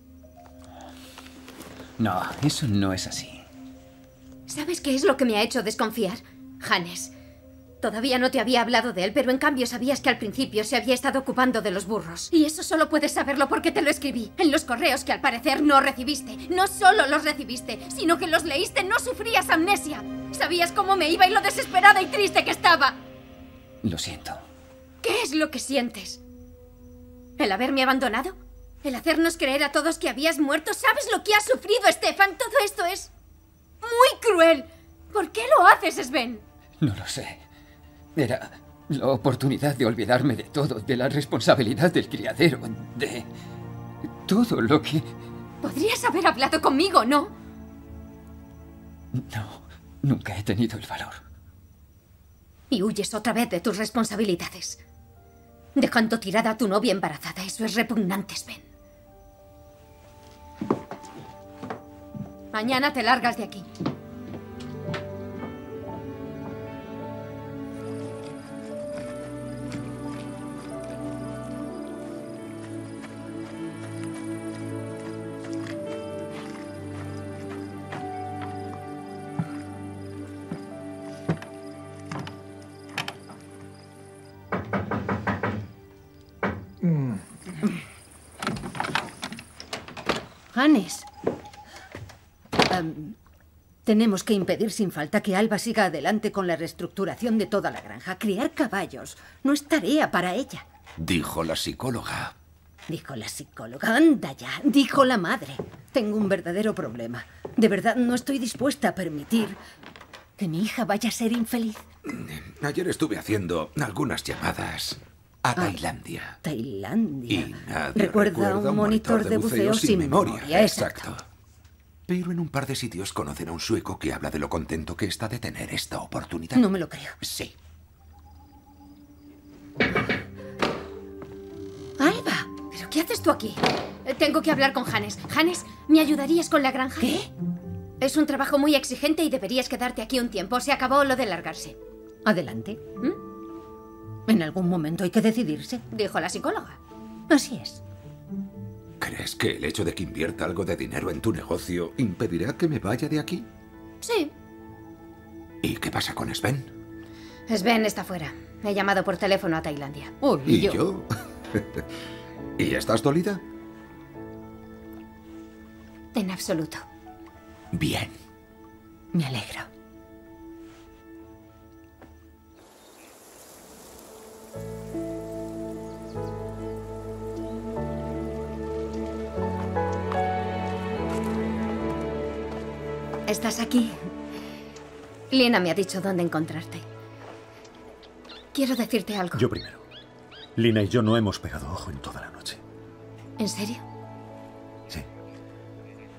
No, eso no es así. ¿Sabes qué es lo que me ha hecho desconfiar? Hannes. Todavía no te había hablado de él, pero en cambio sabías que al principio se había estado ocupando de los burros. Y eso solo puedes saberlo porque te lo escribí. En los correos que al parecer no recibiste. No solo los recibiste, sino que los leíste. No sufrías amnesia. Sabías cómo me iba y lo desesperada y triste que estaba. Lo siento. ¿Qué es lo que sientes? ¿El haberme abandonado? ¿El hacernos creer a todos que habías muerto? ¿Sabes lo que has sufrido, Stefan? Todo esto es muy cruel. ¿Por qué lo haces, Sven? No lo sé. Era la oportunidad de olvidarme de todo, de la responsabilidad del criadero, de todo lo que... Podrías haber hablado conmigo, ¿no? No, nunca he tenido el valor. Y huyes otra vez de tus responsabilidades. Dejando tirada a tu novia embarazada. Eso es repugnante, Sven. Mañana te largas de aquí. Hannes. Tenemos que impedir sin falta que Alba siga adelante con la reestructuración de toda la granja. Criar caballos no es tarea para ella. Dijo la psicóloga. Dijo la psicóloga. Anda ya. Dijo la madre. Tengo un verdadero problema. De verdad no estoy dispuesta a permitir que mi hija vaya a ser infeliz. Ayer estuve haciendo algunas llamadas a Tailandia. Tailandia. Y nadie recuerda un monitor de buceo sin memoria. Exacto. Pero en un par de sitios conocen a un sueco que habla de lo contento que está de tener esta oportunidad. No me lo creo. Sí. Alba, ¿pero qué haces tú aquí? Tengo que hablar con Hannes. Hannes, ¿me ayudarías con la granja? ¿Qué? Es un trabajo muy exigente y deberías quedarte aquí un tiempo. Se acabó lo de largarse. Adelante. En algún momento hay que decidirse. Dijo la psicóloga. Así es. ¿Crees que el hecho de que invierta algo de dinero en tu negocio impedirá que me vaya de aquí? Sí. ¿Y qué pasa con Sven? Sven está fuera. He llamado por teléfono a Tailandia. Uy, ¿Y yo? ¿Y estás dolida? En absoluto. Bien. Me alegro. ¿Estás aquí? Lina me ha dicho dónde encontrarte. Quiero decirte algo. Yo primero. Lina y yo no hemos pegado ojo en toda la noche. ¿En serio?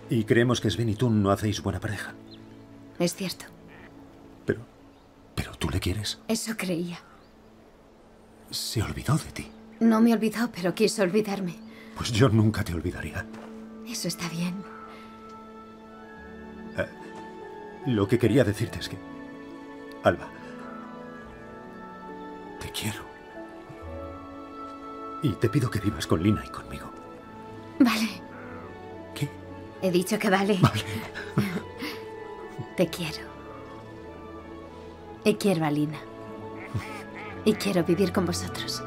Y creemos que Sven y tú no hacéis buena pareja. Es cierto. Pero tú le quieres. Eso creía. Se olvidó de ti. No me olvidó, pero quiso olvidarme. Pues yo nunca te olvidaría. Eso está bien. Lo que quería decirte es que... Alba, te quiero. Y te pido que vivas con Lina y conmigo. Vale. ¿Qué? He dicho que vale. Vale. Te quiero. Y quiero a Lina. Y quiero vivir con vosotros.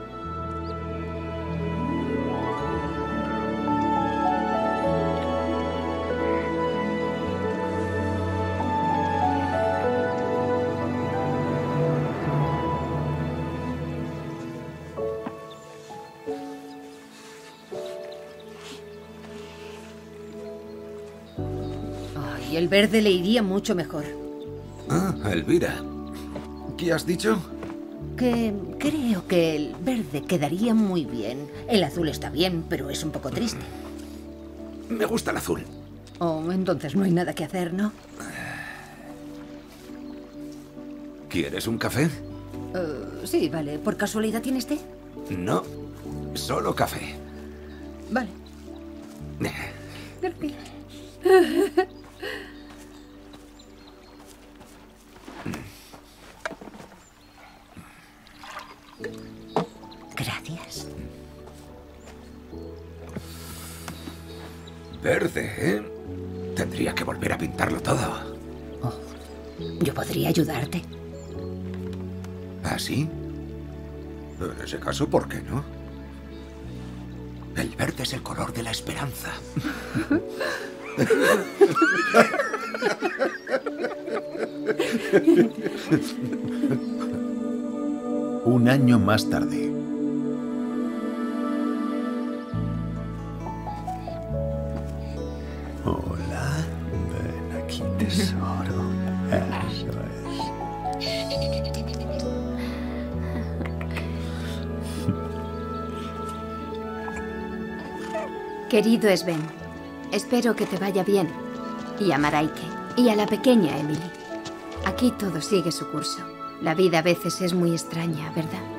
Ay, el verde le iría mucho mejor. Ah, Elvira. ¿Qué has dicho? Que creo que el verde quedaría muy bien. El azul está bien, pero es un poco triste. Me gusta el azul. Oh, entonces no hay nada que hacer, ¿no? ¿Quieres un café? Sí, vale. ¿Por casualidad tienes té? No, solo café. Vale. Gracias. Verde, ¿eh? Tendría que volver a pintarlo todo. Oh, yo podría ayudarte. ¿Ah, sí? En ese caso, ¿por qué no? El verde es el color de la esperanza. Un año más tarde. Hola, ven aquí, tesoro. Eso es. Querido Sven, espero que te vaya bien. Y a Mareike. Y a la pequeña Emily. Aquí todo sigue su curso. La vida a veces es muy extraña, ¿verdad?